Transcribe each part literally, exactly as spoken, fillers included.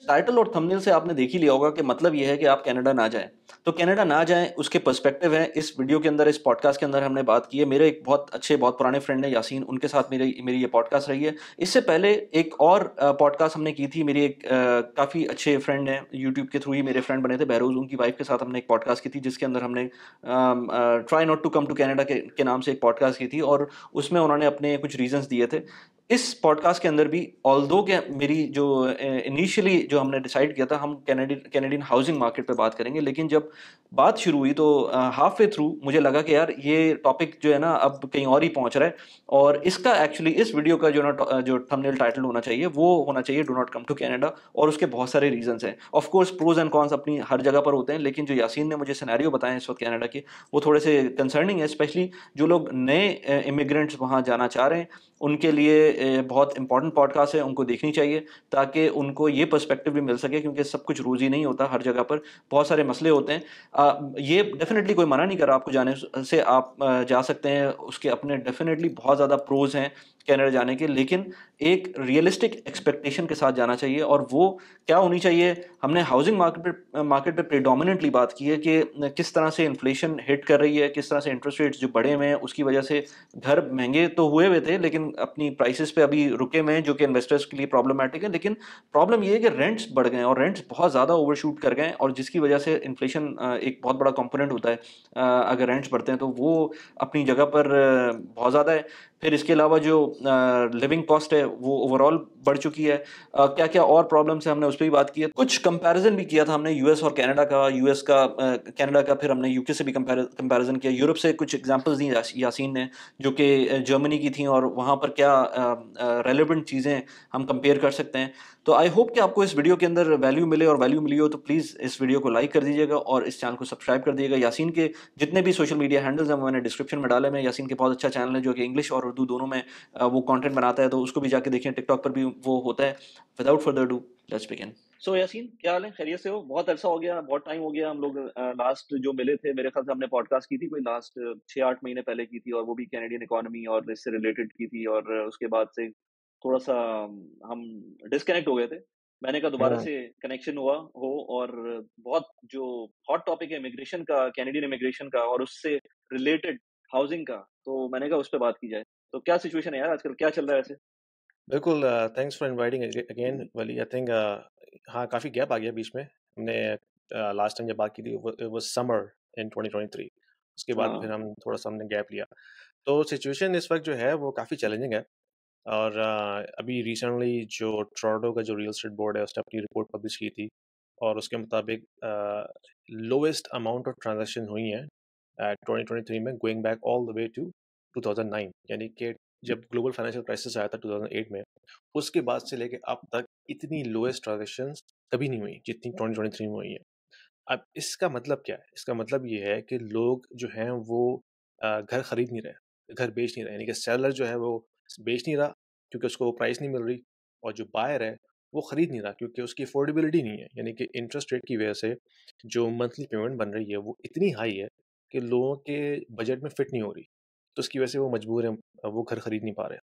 Title और thumbnail से आपने देख ही लिया होगा कि मतलब ये है कि आप कनाडा ना जाएँ। तो कनाडा ना जाएँ उसके पर्सपेक्टिव है, इस वीडियो के अंदर, इस पॉडकास्ट के अंदर हमने बात की है। मेरे एक बहुत अच्छे, बहुत पुराने फ्रेंड हैं यासीन, उनके साथ मेरी मेरी ये पॉडकास्ट रही है। इससे पहले एक और अ, पॉडकास्ट हमने की थी, मेरी एक अ, काफ़ी अच्छे फ्रेंड हैं, यूट्यूब के थ्रू ही मेरे फ्रेंड बने थे, बहरोज़, उनकी वाइफ़ के साथ हमने एक पॉडकास्ट की थी, जिसके अंदर हमने um, uh, try not to come to Canada के के नाम से एक पॉडकास्ट की थी और उसमें उन्होंने अपने कुछ रीज़न्स दिए थे। इस पॉडकास्ट के अंदर भी ऑल्दो के मेरी जो इनिशियली जो हमने डिसाइड किया था हम कैनेडियन कैनेडियन हाउसिंग मार्केट पे बात करेंगे, लेकिन जब बात शुरू हुई तो हाफ वे थ्रू मुझे लगा कि यार ये टॉपिक जो है ना अब कहीं और ही पहुंच रहा है और इसका एक्चुअली इस वीडियो का जो ना टॉ- जो थंबनेल टाइटल होना चाहिए वो होना चाहिए do not come to Canada. और उसके बहुत सारे रीजंस हैं, of course pros and cons अपनी हर जगह पर होते हैं, लेकिन जो यासीन ने मुझे सिनेरियो बताए इस वक्त कनाडा के, वो थोड़े से कंसर्निंग है, स्पेशली जो लोग नए इमिग्रेंट्स वहाँ जाना चाह रहे हैं उनके लिए ए, बहुत इंपॉर्टेंट पॉडकास्ट है, उनको देखनी चाहिए ताकि उनको ये पर्सपेक्टिव भी मिल सके, क्योंकि सब कुछ रोज़ी नहीं होता, हर जगह पर बहुत सारे मसले होते हैं। अ, ये डेफिनेटली कोई मना नहीं कर रहा आपको जाने से, आप अ, जा सकते हैं, उसके अपने डेफिनेटली बहुत ज़्यादा प्रोज हैं कनाडा जाने के, लेकिन एक रियलिस्टिक एक्सपेक्टेशन के साथ जाना चाहिए। और वो क्या होनी चाहिए, हमने हाउसिंग मार्केट पे मार्केट पे प्रेडोमिनेंटली बात की है कि किस तरह से इन्फ्लेशन हिट कर रही है, किस तरह से इंटरेस्ट रेट्स जो बढ़े हुए हैं उसकी वजह से घर महंगे तो हुए हुए थे लेकिन अपनी प्राइसेस पे अभी रुके हुए हैं, जो कि इन्वेस्टर्स के लिए प्रॉब्लमैटिक है। लेकिन प्रॉब्लम ये है कि रेंट्स बढ़ गए हैं और रेंट्स बहुत ज़्यादा ओवरशूट कर गए हैं, और जिसकी वजह से इन्फ्लेशन एक बहुत बड़ा कंपोनेंट होता है। अ, अगर रेंट्स बढ़ते हैं तो वो अपनी जगह पर अ, बहुत ज़्यादा है। फिर इसके अलावा जो लिविंग कॉस्ट है वो ओवरऑल बढ़ चुकी है। अ, क्या क्या और प्रॉब्लम्स है हमने उस पर भी बात की है, कुछ कंपैरिजन भी किया था हमने यूएस और कनाडा का, यूएस का अ, कनाडा का, फिर हमने यूके से भी कंपैरिजन किया, यूरोप से कुछ एग्जांपल्स दी यास- यासीन ने जो कि अ, जर्मनी की थी, और वहाँ पर क्या रेलेवेंट चीज़ें हम कंपेयर कर सकते हैं। तो आई होप कि आपको इस वीडियो के अंदर वैल्यू मिले, और वैल्यू मिली हो तो प्लीज़ इस वीडियो को लाइक कर दीजिएगा और इस चैनल को सब्सक्राइब कर दीजिएगा। यासीन के जितने भी सोशल मीडिया हैंडल्स हैं वो मैंने डिस्क्रिप्शन में डाले हैं। यासीन के बहुत अच्छा चैनल है जो कि इंग्लिश और उर्दू दोनों में अ, वो कंटेंट बनाता है, तो उसको भी जाके देखिए, टिकटॉक पर भी वो होता है। Without further do, let's begin. So Yasin, क्या हाल है, खैरियत से हो? बहुत अरसा हो गया, बहुत टाइम हो गया, हम लोग लास्ट जो मिले थे मेरे ख्याल से हमने पॉडकास्ट की थी कोई लास्ट छः आठ महीने पहले की थी, और वो भी कैनेडियन इकोनॉमी और इससे रिलेटेड की थी, और उसके बाद से थोड़ा सा हम डिस्कनेक्ट हो गए थे। मैंने कहा दोबारा हाँ से कनेक्शन हुआ हो, और बहुत जो हॉट टॉपिक है इमिग्रेशन का, कैनेडियन इमिग्रेशन का, और उससे रिलेटेड हाउसिंग का, तो मैंने कहा उस पर बात की जाए। तो क्या सिचुएशन है यार आजकल, क्या चल रहा है ऐसे? बिल्कुल। Thanks for inviting again Wali. I think हाँ, काफ़ी गैप आ गया बीच में। हमने लास्ट टाइम जब बात की थी वो वो summer in twenty twenty three. उसके बाद फिर हाँ। हम थोड़ा सा हमने गैप लिया। तो सिचुएशन इस वक्त जो है वो काफ़ी चैलेंजिंग है। और uh, अभी रिसेंटली जो टोरंटो का जो रियल एस्टेट बोर्ड है उसने अपनी रिपोर्ट पब्लिश की थी, और उसके मुताबिक लोएस्ट अमाउंट ऑफ ट्रांजैक्शन हुई हैं ट्वेंटी ट्वेंटी थ्री में, going back all the way to two thousand nine. यानी कि जब ग्लोबल फाइनेंशियल क्राइसिस आया था टू थाउजेंड एट में, उसके बाद से लेके अब तक इतनी लोएस्ट ट्रांजैक्शंस कभी नहीं हुई जितनी ट्वेंटी ट्वेंटी थ्री में हुई है। अब इसका मतलब क्या है? इसका मतलब ये है कि लोग जो हैं वो अ, घर खरीद नहीं रहे, घर बेच नहीं रहे। यानी कि सेलर जो है वो बेच नहीं रहा क्योंकि उसको वो प्राइस नहीं मिल रही, और जो बायर है वो खरीद नहीं रहा क्योंकि उसकी अफोर्डेबिलिटी नहीं है। यानी कि इंटरेस्ट रेट की वजह से जो मंथली पेमेंट बन रही है वो इतनी हाई है कि लोगों के बजट में फिट नहीं हो रही। तो उसकी वजह से वो मजबूर हैं, वो घर खरीद नहीं पा रहे।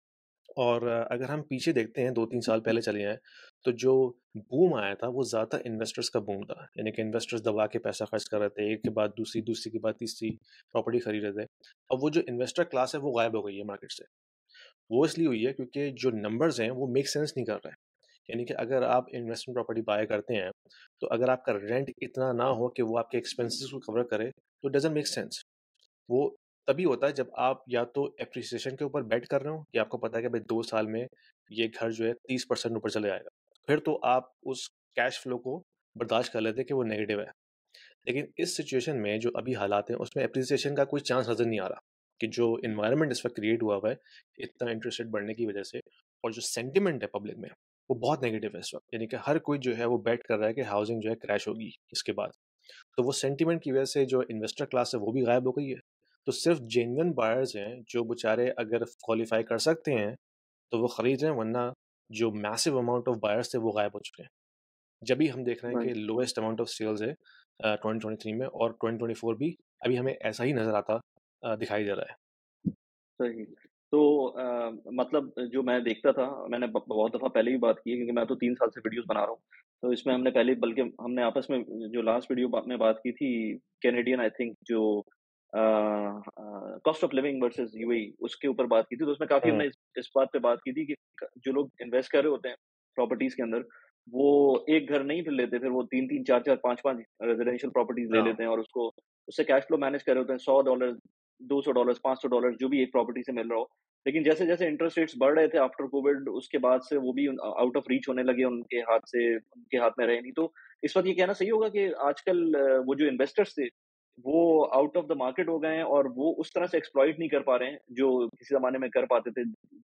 और अ, अगर हम पीछे देखते हैं दो तीन साल पहले चले जाएँ, तो जो बूम आया था वो ज़्यादा इन्वेस्टर्स का बूम था। यानी कि इन्वेस्टर्स दबा के पैसा खर्च कर रहे थे, एक के बाद दूसरी, दूसरी के बाद तीसरी प्रॉपर्टी खरीद रहे थे। अब वो जो इन्वेस्टर क्लास है वो गायब हो गई है मार्केट से। वो इसलिए हुई है क्योंकि जो नंबर्स हैं वो मेक सेंस नहीं कर रहे हैं। यानी कि अगर आप इन्वेस्टमेंट प्रॉपर्टी बाय करते हैं, तो अगर आपका रेंट इतना ना हो कि वो आपके एक्सपेंसेस को कवर करे, तो डज़न्ट मेक सेंस। वो तभी होता है जब आप या तो एप्रिसिएशन के ऊपर बेट कर रहे हो कि आपको पता है कि भाई दो साल में ये घर जो है तीस परसेंट ऊपर चले जाएगा। फिर तो आप उस कैश फ्लो को बर्दाश्त कर लेते हैं कि वो नेगेटिव है। लेकिन इस सिचुएशन में जो अभी हालात हैं उसमें एप्रिसिएशन का कोई चांस नज़र नहीं आ रहा, कि जो इन्वायरमेंट इस वक्त क्रिएट हुआ हुआ है इतना इंटरेस्ट रेट बढ़ने की वजह से, और जो सेंटिमेंट है पब्लिक में वो बहुत नेगेटिव है इस वक्त। यानी कि हर कोई जो है वो बेट कर रहा है कि हाउसिंग जो है क्रैश होगी इसके बाद। तो वो सेंटिमेंट की वजह से जो इन्वेस्टर क्लास है वो भी गायब हो गई है। तो सिर्फ जेन्युइन बायर्स हैं जो बेचारे अगर क्वालिफाई कर सकते हैं तो वो खरीद रहे हैं, वरना जो मैसिव अमाउंट ऑफ बायर्स थे वो गायब हो चुके हैं। जब भी हम देख रहे हैं कि right. Lowest amount of sales है ट्वेंटी ट्वेंटी थ्री में, और ट्वेंटी ट्वेंटी फोर भी अभी हमें ऐसा ही नज़र आता अ, दिखाई दे रहा है। सही। तो अ, मतलब जो मैं देखता था, मैंने ब बहुत दफ़ा पहले भी बात की है क्योंकि मैं तो तीन साल से वीडियोज़ बना रहा हूँ। तो इसमें हमने पहले बल्कि हमने आपस में जो लास्ट वीडियो बा में बात की थी कैनेडियन आई थिंक जो uh uh, cost of living versus UAE उसके ऊपर बात की थी, तो उसमें काफ़ी हुँ, हमने इस इस बात पे बात की थी कि क जो लोग इन्वेस्ट कर रहे होते हैं प्रॉपर्टीज़ के अंदर, वो एक घर नहीं फिर लेते, फिर वो तीन तीन, चार चार, पाँच पाँच रेज़िडेंशियल प्रॉपर्टीज़ ले हाँ, लेते हैं और उसको उससे कैश फ्लो मैनेज कर रहे होते हैं सौ डॉलर, दो सौ डॉलर, पाँच सौ डॉलर जो भी एक प्रॉपर्टी से मिल रहा हो। लेकिन जैसे-जैसे इंटरेस्ट रेट्स बढ़ रहे थे आफ्टर कोविड उसके बाद से वो भी अ, आउट ऑफ रीच होने लगे उनके हाथ से उनके हाथ में रहे नहीं। तो इस वक़्त ये कहना सही होगा कि आजकल अ, वो जो इन्वेस्टर्स थे, वो आउट ऑफ द मार्केट हो गए हैं और वो उस तरह से एक्सप्लॉइट नहीं कर पा रहे हैं, जो किसी ज़माने में कर पाते थे,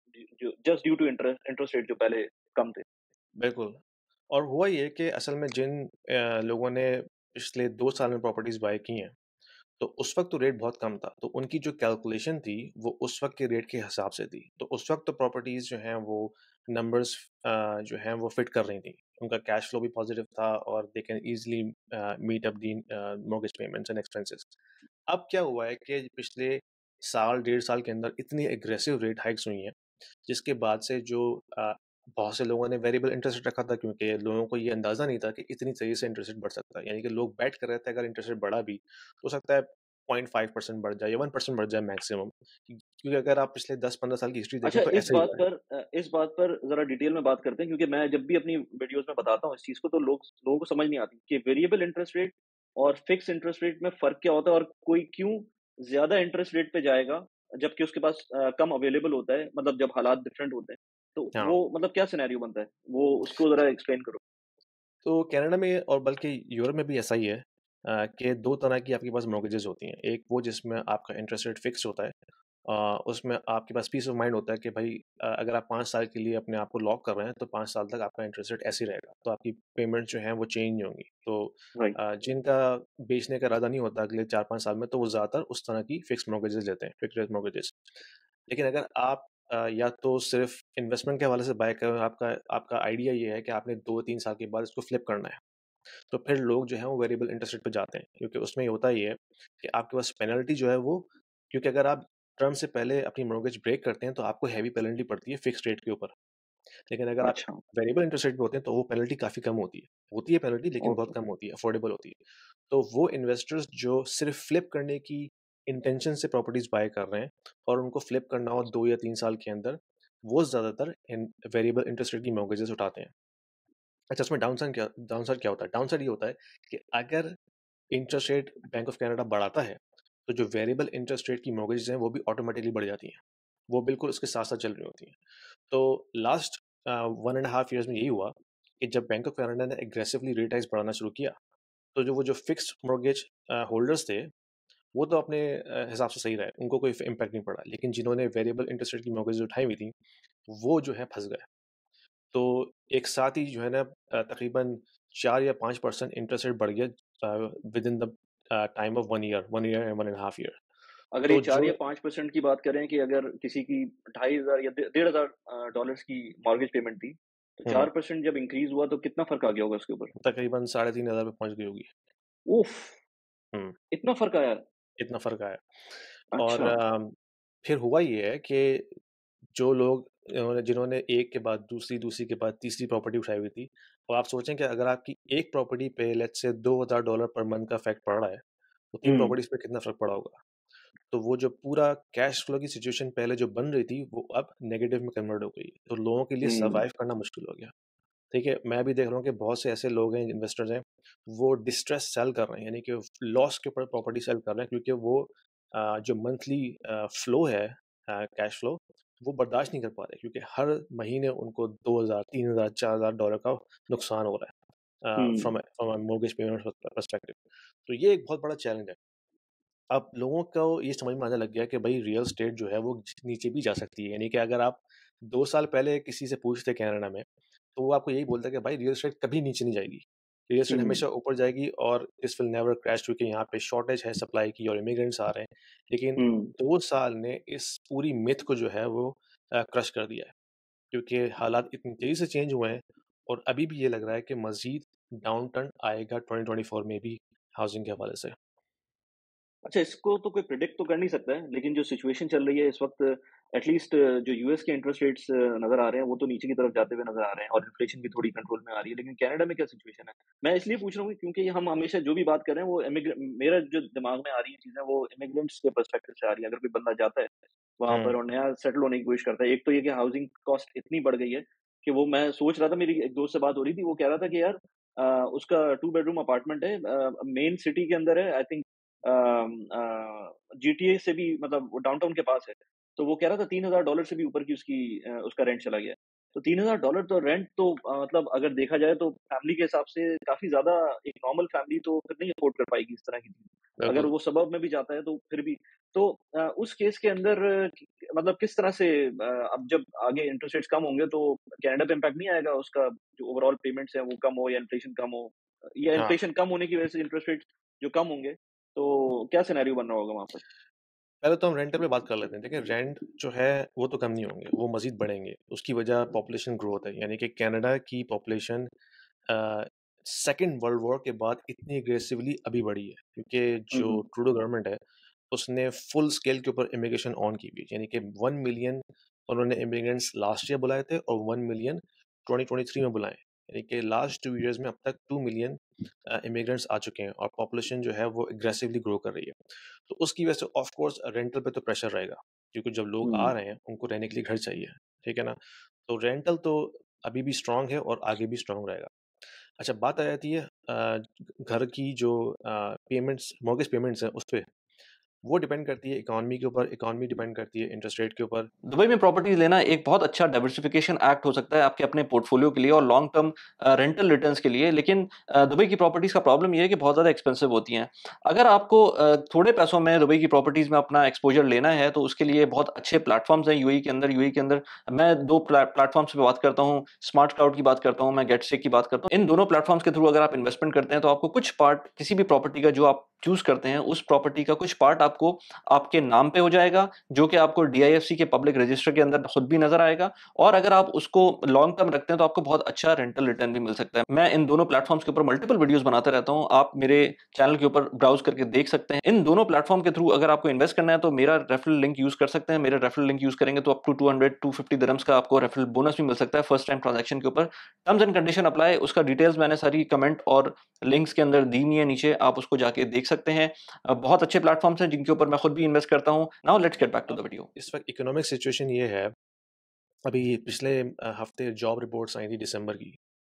जो just due to interest interest rate जो पहले कम थे। बिल्कुल। और हुआ ये कि असल में जिन अ, लोगों ने पिछले दो साल में प्रॉपर्टीज़ बाय की हैं, तो उस वक़्त तो रेट बहुत कम था, तो उनकी जो कैलकुलेशन थी, वो उस वक़्त के रेट के हिसाब से थी। तो उस वक़्त तो प्रॉपर्टीज़ जो हैं वो नंबर्स अ, जो हैं वो फिट कर रही थी। उनका कैश फ्लो भी पॉज़िटिव था और they can easily uh, meet up the uh, mortgage payments and expenses. अब क्या हुआ है कि पिछले साल, डेढ़ साल के अंदर इतनी एग्रेसिव रेट हाइक्स हुई हैं, जिसके बाद से जो अ, बहुत से लोगों ने वेरिएबल इंटरेस्ट रेट रखा था क्योंकि लोगों को ये अंदाज़ा नहीं था कि इतनी तेज़ी से इंटरेस्ट रेट बढ़ सकता है। यानी कि लोग बेट कर रहे थे अगर इंटरेस्ट रेट बढ़ा भी, तो हो सकता है पॉइंट फ़ाइव परसेंट बढ़ जाए या वन परसेंट बढ़ जाए मैक्सिमम। क्योंकि अगर आप पिछले दस पंद्रह साल की हिस्ट्री देखें अच्छा, तो इस ऐसा ही बात हुआ है। पर अ, इस बात पर ज़रा डिटेल में बात करते हैं क्योंकि मैं जब भी अपनी वीडियोज़ में बताता हूँ इस चीज़ को तो लोग लोगों को समझ नहीं आती कि वेरिएबल इंटरेस्ट रेट और फिक्स इंटरेस्ट रेट में फ़र्क क्या होता है और कोई क्यों ज़्यादा इंटरेस्ट रेट पे जाएगा, जबकि उसके पास अ, कम अवेलेबल होता है, मतलब जब हालात डिफरेंट होते हैं। तो हाँ। वो मतलब क्या सिनेरियो बनता है? वो उसको ज़रा एक्सप्लेन करो। तो कनाडा में और बल्कि यूरोप में भी ऐसा ही है अ, कि दो तरह की आपके पास मॉर्गेजेस होती हैं। एक वो जिसमें आपका इंटरेस्ट रेट फिक्स होता है। अ, उसमें आपके पास पीस ऑफ माइंड होता है कि भाई अ, अगर आप पाँच साल के लिए अपने आप को लॉक कर रहे हैं तो पाँच साल तक आपका इंटरेस्ट रेट ऐसे ही रहेगा। तो आपकी पेमेंट जो है वो चेंज नहीं होंगी। तो राइट। अ, जिनका बेचने का इरादा नहीं होता अगले चार पाँच साल में तो वो ज़्यादातर उस तरह की फिक्स्ड मॉर्गेजेस लेते हैं, फिक्स्ड रेट मॉर्गेजेस। लेकिन अगर आप अ, या तो सिर्फ इन्वेस्टमेंट के हवाले से बाय कर रहे हो, आपका आपका आइडिया ये है कि आपने दो तीन साल के बाद इसको फ्लिप करना है। तो फिर लोग जो हैं वो वेरिएबल इंटरेस्ट रेट पे जाते हैं क्योंकि उसमें ये होता ही है कि आपके पास पेनल्टी जो है वो क्योंकि अगर आप टर्म से पहले अपनी मॉर्गेज ब्रेक करते हैं तो आपको हैवी पेनल्टी पड़ती है फिक्स्ड रेट के ऊपर। लेकिन अगर आप अच्छा, वेरिएबल इंटरेस्ट रेट पे होते हैं तो वो पेनल्टी काफ़ी कम होती है। होती है पेनल्टी लेकिन बहुत ओके। कम होती है, अफोर्डेबल होती है। तो वो इन्वेस्टर्स जो सिर्फ फ्लिप करने की इंटेंशन से प्रॉपर्टीज़ बाय कर रहे हैं और उनको फ्लिप करना हो दो या तीन साल के अंदर, वो ज़्यादातर इन वेरिएबल इंटरेस्ट रेट की मॉर्गेजेस उठाते हैं। अच्छा, उसमें डाउनसाइड क्या डाउनसाइड क्या होता है? डाउनसाइड ये होता है कि अगर interest rate bank of Canada बढ़ाता है, तो जो वेरिएबल इंटरेस्ट रेट की मॉर्गेजेस हैं, वो भी ऑटोमैटिकली बढ़ जाती हैं। वो बिल्कुल उसके साथ-साथ चल रही होती हैं। तो last uh, one and half years में यही हुआ कि जब बैंक ऑफ कनाडा ने एग्रेसिवली रेट हाइक्स बढ़ाना शुरू किया, तो जो वो जो फिक्स्ड मॉर्गेज अ, होल्डर्स थे, वो तो अपने अ, हिसाब से सही रहे, उनको कोई फ इम्पैक्ट नहीं पड़ा। लेकिन जिन्होंने वेरिएबल इंटरेस्ट रेट की मॉर्गेजेस उठाई हुई थी, वो जो है फँस गए। तो एक साथ ही जो है ना अ, तकरीबन चार या पाँच परसेंट इंटरेस्ट रेट बढ़ गया uh, within the uh, time of one year, one year and one and half year. अगर ये तो चार जो या पाँच परसेंट की बात करें कि अगर किसी की ढाई हज़ार या डे डेढ़ हज़ार अ, डॉलर्स की मॉर्गेज पेमेंट थी, तो हुँ, चार परसेंट जब इंक्रीज़ हुआ तो कितना फ़र्क आ गया होगा उसके ऊपर? तकरीबन साढ़े तीन हज़ार पे पहुँच गई होगी। उफ़! हुँ, इतना फ़र्क आया? इतना फ़र्क आया। और अच्छा। अ, फिर हुआ ये है कि जो लोग इन्होंने जिन्होंने एक के बाद दूसरी, दूसरी के बाद तीसरी प्रॉपर्टी उठाई हुई थी, और आप सोचें कि अगर आपकी एक प्रॉपर्टी पे लेट्स से दो हज़ार डॉलर पर मंथ का इफ़ेक्ट पड़ रहा है, तो तीन हुँ, प्रॉपर्टीज़ पे कितना फ़र्क पड़ा होगा? तो वो जो पूरा कैश फ्लो की सिचुएशन पहले जो बन रही थी, वो अब नेगेटिव में कन्वर्ट हो गई है। तो लोगों के लिए हुँ, सर्वाइव करना मुश्किल हो गया। ठीक है, मैं भी देख रहा हूँ कि बहुत से ऐसे लोग हैं, इन्वेस्टर्स हैं, वो डिस्ट्रेस सेल कर रहे हैं, यानी कि लॉस के ऊपर प्रॉपर्टी सेल कर रहे हैं क्योंकि वो अ, जो मंथली अ, फ्लो है अ, कैश फ्लो, वो बर्दाश्त नहीं कर पा रहे क्योंकि हर महीने उनको दो हज़ार, तीन हज़ार, चार हज़ार डॉलर का नुकसान हो रहा है uh, from hmm. From uh mortgage payment perspective. तो ये एक बहुत बड़ा चैलेंज है। अब लोगों को ये समझ में आने लग गया कि भाई रियल एस्टेट जो है वो नीचे भी जा सकती है। यानी कि अगर आप दो साल पहले किसी से पूछते कनाडा में, तो वो आपको यही बोलता है कि भाई रियल एस्टेट कभी नीचे नहीं जाएगी। रियल एस्टेट हुँ, हमेशा ऊपर जाएगी और दिस विल नेवर क्रैश क्योंकि यहाँ पे शॉर्टेज है सप्लाई की और इमिग्रेंट्स आ रहे हैं। लेकिन हुँ। दो साल ने इस पूरी मिथ को जो है वो अ, क्रश कर दिया है। क्योंकि हालात इतनी तेज़ी से चेंज हुए हैं और अभी भी ये लग रहा है कि मज़ीद डाउनटर्न आएगा ट्वेंटी ट्वेंटी फ़ोर में भी हाउसिंग के हवाले से। अच्छा, इसको तो कोई प्रिडिक्ट तो कर नहीं सकता है, लेकिन जो सिचुएशन चल रही है इस वक़्त, एटलीस्ट जो यूएस के इंटरेस्ट रेट्स नज़र आ रहे हैं, वो तो नीचे की तरफ जाते हुए नज़र आ रहे हैं और इन्फ्लेशन भी थोड़ी कंट्रोल में आ रही है। लेकिन कनाडा में क्या सिचुएशन है? मैं इसलिए पूछ रहा हूँ क्योंकि हम हमेशा जो भी बात कर रहे हैं, वो इमिग्र मेरा जो दिमाग में आ रही है चीज़ें, वो इमिग्रेंट्स के पर्सपेक्टिव से आ रही है। अगर कोई बंदा जाता है वहाँ पर हुँ। और नया सेटल होने की कोशिश करता है, एक तो ये कि हाउसिंग कॉस्ट इतनी बढ़ गई है कि वो, मैं सोच रहा था, मेरी एक दोस्त से बात हो रही थी, वो कह रहा था कि यार अ, उसका टू बेडरूम अपार्टमेंट है, अ, मेन सिटी के अंदर है, I think um, a, GTA से भी, मतलब वो डाउनटाउन के पास है। तो वो कह रहा था तीन हज़ार डॉलर से भी ऊपर की उसकी अ, उसका रेंट चला गया है। तो तीन हज़ार डॉलर तो रेंट तो अ, मतलब अगर देखा जाए तो फैमिली के हिसाब से काफ़ी ज़्यादा, एक नॉर्मल फैमिली तो फिर नहीं अफ़ोर्ड कर पाएगी इस तरह की चीज़। अगर बिल्कुल। वो सबर्ब में भी जाता है तो फिर भी, तो अ, उस केस के अंदर अ, कि मतलब किस तरह से, अ, अब जब आगे इंटरेस्ट रेट्स कम होंगे तो कनाडा पे इम्पैक्ट नहीं आएगा, उसका जो ओवरऑल पेमेंट्स हैं वो कम हो या इन्फ्लेशन कम हो, या हाँ, इन्फ्लेशन कम होने की वजह से इंटरेस्ट रेट्स जो कम होंगे, तो क्या सिनेरियो बन रहा होगा वहाँ पर? पहले तो हम रेंट पे बात कर लेते हैं। देखिए रेंट जो है वो तो कम नहीं होंगे, वो मज़ीद बढ़ेंगे। उसकी वजह पॉपुलेशन ग्रोथ है, यानी कि कनाडा की population uh, second world war के बाद इतनी एग्रेसिवली अभी बढ़ी है क्योंकि हुँ, जो हुँ। ट्रूडो गवर्नमेंट है उसने फुल स्केल के ऊपर इमिग्रेशन ऑन की हुई है, यानी कि वन मिलियन उन्होंने इमिग्रेंट्स लास्ट ईयर बुलाए थे और one million twenty twenty three में बुलाए, यानी कि लास्ट टू इयर्स में अब तक टू मिलियन इमिग्रेंट्स आ चुके हैं और पॉपुलेशन जो है वो एग्रेसिवली ग्रो कर रही है। तो उसकी वजह से ऑफ कोर्स रेंटल पे तो प्रेशर रहेगा क्योंकि जब लोग आ हुँ। रहे हैं उनको रहने के लिए घर चाहिए, ठीक है ना? तो रेंटल तो अभी भी स्ट्रांग है और आगे भी स्ट्रांग रहेगा। अच्छा, बात आ जाती है अ, घर की जो अ, पेमेंट्स मॉर्गेज पेमेंट्स हैं उस पे, वो डिपेंड करती है इकॉनमी के ऊपर, इकॉनमी डिपेंड करती है इंटरेस्ट रेट के ऊपर। दुबई में प्रॉपर्टीज लेना एक बहुत अच्छा डाइवर्सिफिकेशन एक्ट हो सकता है आपके अपने पोर्टफोलियो के लिए और लॉन्ग टर्म रेंटल रिटर्न्स के लिए। लेकिन अ, दुबई की प्रॉपर्टीज का प्रॉब्लम ये है कि बहुत ज़्यादा एक्सपेंसिव होती हैं। अगर आपको अ, थोड़े पैसों में दुबई की प्रॉपर्टीज में अपना एक्सपोजर लेना है तो उसके लिए बहुत अच्छे प्लेटफॉर्म्स हैं यूएई के अंदर। यूएई के अंदर मैं दो प्लेटफॉर्म्स पे बात करता हूँ, स्मार्ट क्लाउड की बात करता हूँ, मैं गेटसेक की बात करता हूँ। इन दोनों प्लेटफॉर्म्स के थ्रू अगर आप इन्वेस्टमेंट करते हैं तो आपको कुछ पार्ट किसी भी प्रॉपर्टी का जो आप चूज करते हैं, उस प्रॉपर्टी का कुछ पार्ट आपको आपके नाम पे हो जाएगा, जो कि आपको डीआईएफसी के पब्लिक रजिस्टर के अंदर खुद भी नजर आएगा। और अगर आप उसको लॉन्ग टर्म रखते हैं तो आपको बहुत अच्छा रेंटल रिटर्न भी मिल सकता है। मैं इन दोनों प्लेटफॉर्म्स के ऊपर मल्टीपल वीडियोस बनाता रहता हूं, आप मेरे चैनल के ऊपर ब्राउज करके देख सकते हैं। इन दोनों प्लेटफॉर्म के थ्रू अगर आपको इन्वेस्ट करना है तो मेरा रेफरल लिंक यूज कर सकते हैं। मेरा रेफरल लिंक यूज करेंगे तो up to two hundred to fifty dirhams का आपको रेफरल बोनस भी मिल सकता है फर्स्ट टाइम ट्रांजेक्शन के ऊपर। टर्म्स एंड कंडीशन अप्लाई, उसका डिटेल्स मैंने सारी कमेंट और लिंक्स के अंदर दी हुई है नीचे, आप उसको जाके देख सकते हैं। अ, बहुत अच्छे प्लेटफॉर्म्स हैं जिनके ऊपर मैं खुद भी इन्वेस्ट करता हूँ। Now let's get back to अब द वीडियो। इस वक्त इकोनॉमिक सिचुएशन ये है, अभी पिछले अ, हफ्ते जॉब रिपोर्ट्स आई थी दिसंबर की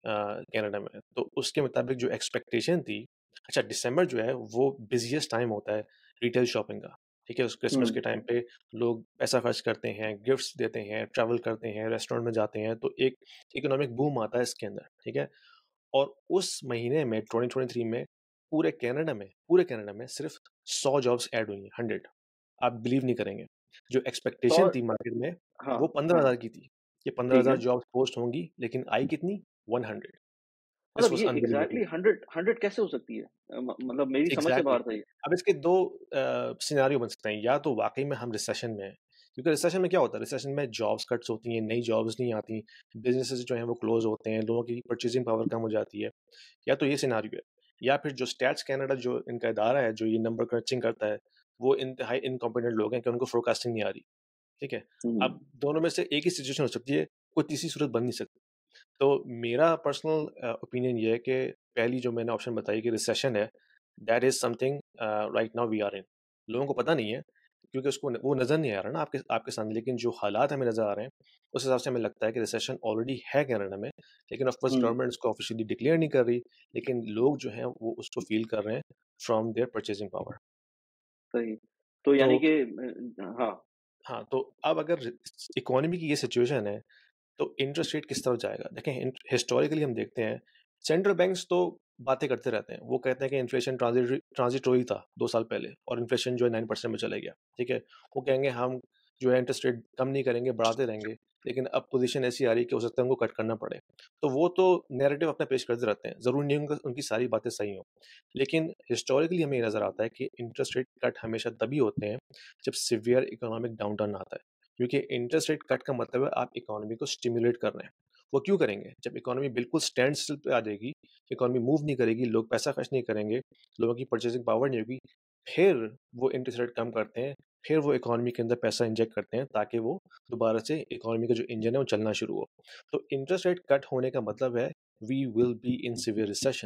कनाडा में, तो उसके मुताबिक जो एक्सपेक्टेशन थी, अच्छा दिसंबर जो है वो बिजिएस्ट टाइम होता है रिटेल शॉपिंग का, ठीक है? उस क्रिसमस हम्म। के टाइम पे लोग पैसा खर्च करते हैं, गिफ्ट्स देते हैं, ट्रैवल करते हैं, रेस्टोरेंट में जाते हैं, तो एक इकोनॉमिक बूम आता है इसके अंदर, ठीक है? और उस महीने में ट्वेंटी ट्वेंटी थ्री में पूरे कनाडा में पूरे कनाडा में सिर्फ सौ जॉब्स ऐड हुई हैं, हंड्रेड। आप बिलीव नहीं करेंगे, जो तो एक्सपेक्टेशन थी मार्केट में हाँ, वो पंद्रह हाँ, हज़ार की थी, कि ठीक पंद्रह हज़ार है। जॉब्स पोस्ट होंगी, लेकिन आई कितनी? हंड्रेड। दिस मतलब वाज़ ये अनबिलीवेबल। एग्ज़ैक्टली हंड्रेड हंड्रेड कैसे हो सकती है? अ, म मतलब मेरी समझ से एग्ज़ैक्टली। बाहर था ये। अब इसके दो अ, सिनेरियो बन सकते हैं, या तो वाक़ई में हम रिसेशन में हैं, क्योंकि रिसेशन में क्या होता है, रिसेशन में जॉब्स कट्स होती हैं, नई जॉब्स नहीं आती, बिज़नेसेस जो हैं वो क्लोज़ होते हैं, लोगों की परचेज़िंग पावर कम हो जाती है, या तो ये सिनेरियो है। या फिर जो स्टैट्स कनाडा जो इनका इदारा है, जो ये नंबर क्रंचिंग करता है, वो इंतहाई इनकॉम्पिटेंट लोग हैं कि उनको फोरकास्टिंग नहीं आ रही, ठीक है? हुँ, अब दोनों में से एक ही सिचुएशन हो सकती है, कोई तीसरी सूरत बन नहीं सकती। तो मेरा पर्सनल अ, ओपिनियन ये है कि पहली जो मैंने ऑप्शन बताई कि रिसेशन है, that is something uh, right now we are in. लोगों को पता नहीं है, क्योंकि उसको न वो नज़र नहीं आ रहा ना आपके आपके सामने, लेकिन जो हालात हमें नज़र आ रहे हैं, उस हिसाब से हमें लगता है कि रिसेशन ऑलरेडी है कनाडा में। लेकिन ऑफ कोर्स हुँ, गवर्नमेंट उसको ऑफिशियली डिक्लेयर नहीं कर रही, लेकिन लोग जो हैं वो उसको फ़ील कर रहे हैं फ्रॉम देयर परचेज़िंग पावर। सही। तो तो यानी कि अ, हाँ, हाँ, तो अब अगर इकोनॉमी की ये सिचुएशन है, तो इंटरेस्ट रेट किस तरफ जाएगा? देखें, हिस्टोरिकली हम देखते हैं, सेंट्रल बैंक्स तो बातें करते रहते हैं। वो कहते हैं कि इन्फ्लेशन ट्रांजिटरी ट्रांजिटोरी था दो साल पहले और इन्फ्लेशन जो है नाइन परसेंट में चला गया, ठीक है? वो कहेंगे हम जो है इंटरेस्ट रेट कम नहीं करेंगे, बढ़ाते रहेंगे, लेकिन अब पोज़ीशन ऐसी आ रही है कि हो सकता है उनको कट करना पड़े। तो वो तो नैरेटिव अपना पेश करते रहते हैं, ज़रूरी नहीं उनका उनकी सारी बातें सही हों। लेकिन हिस्टोरिकली हमें ये नज़र आता है कि इंटरेस्ट रेट कट हमेशा तभी होते हैं, जब सीवियर इकोनॉमिक डाउनटर्न आता है। क्योंकि इंटरेस्ट रेट कट का मतलब है आप इकोनॉमी को स्टिमुलेट कर रहे हैं। वो क्यों करेंगे? जब इकोनॉमी बिल्कुल स्टैंड स्टिल पे आ जाएगी, इकोनॉमी मूव नहीं करेगी, लोग पैसा खर्च नहीं करेंगे, लोगों की परचेज़िंग पावर नहीं होगी, फिर वो इंटरेस्ट रेट कम करते हैं, फिर वो इकोनॉमी के अंदर पैसा इंजेक्ट करते हैं ताकि वो दोबारा से इकोनॉमी का जो इंजन है वो चलना शुरू हो। तो इंटरेस्ट रेट कट होने का मतलब है we will be in severe recession,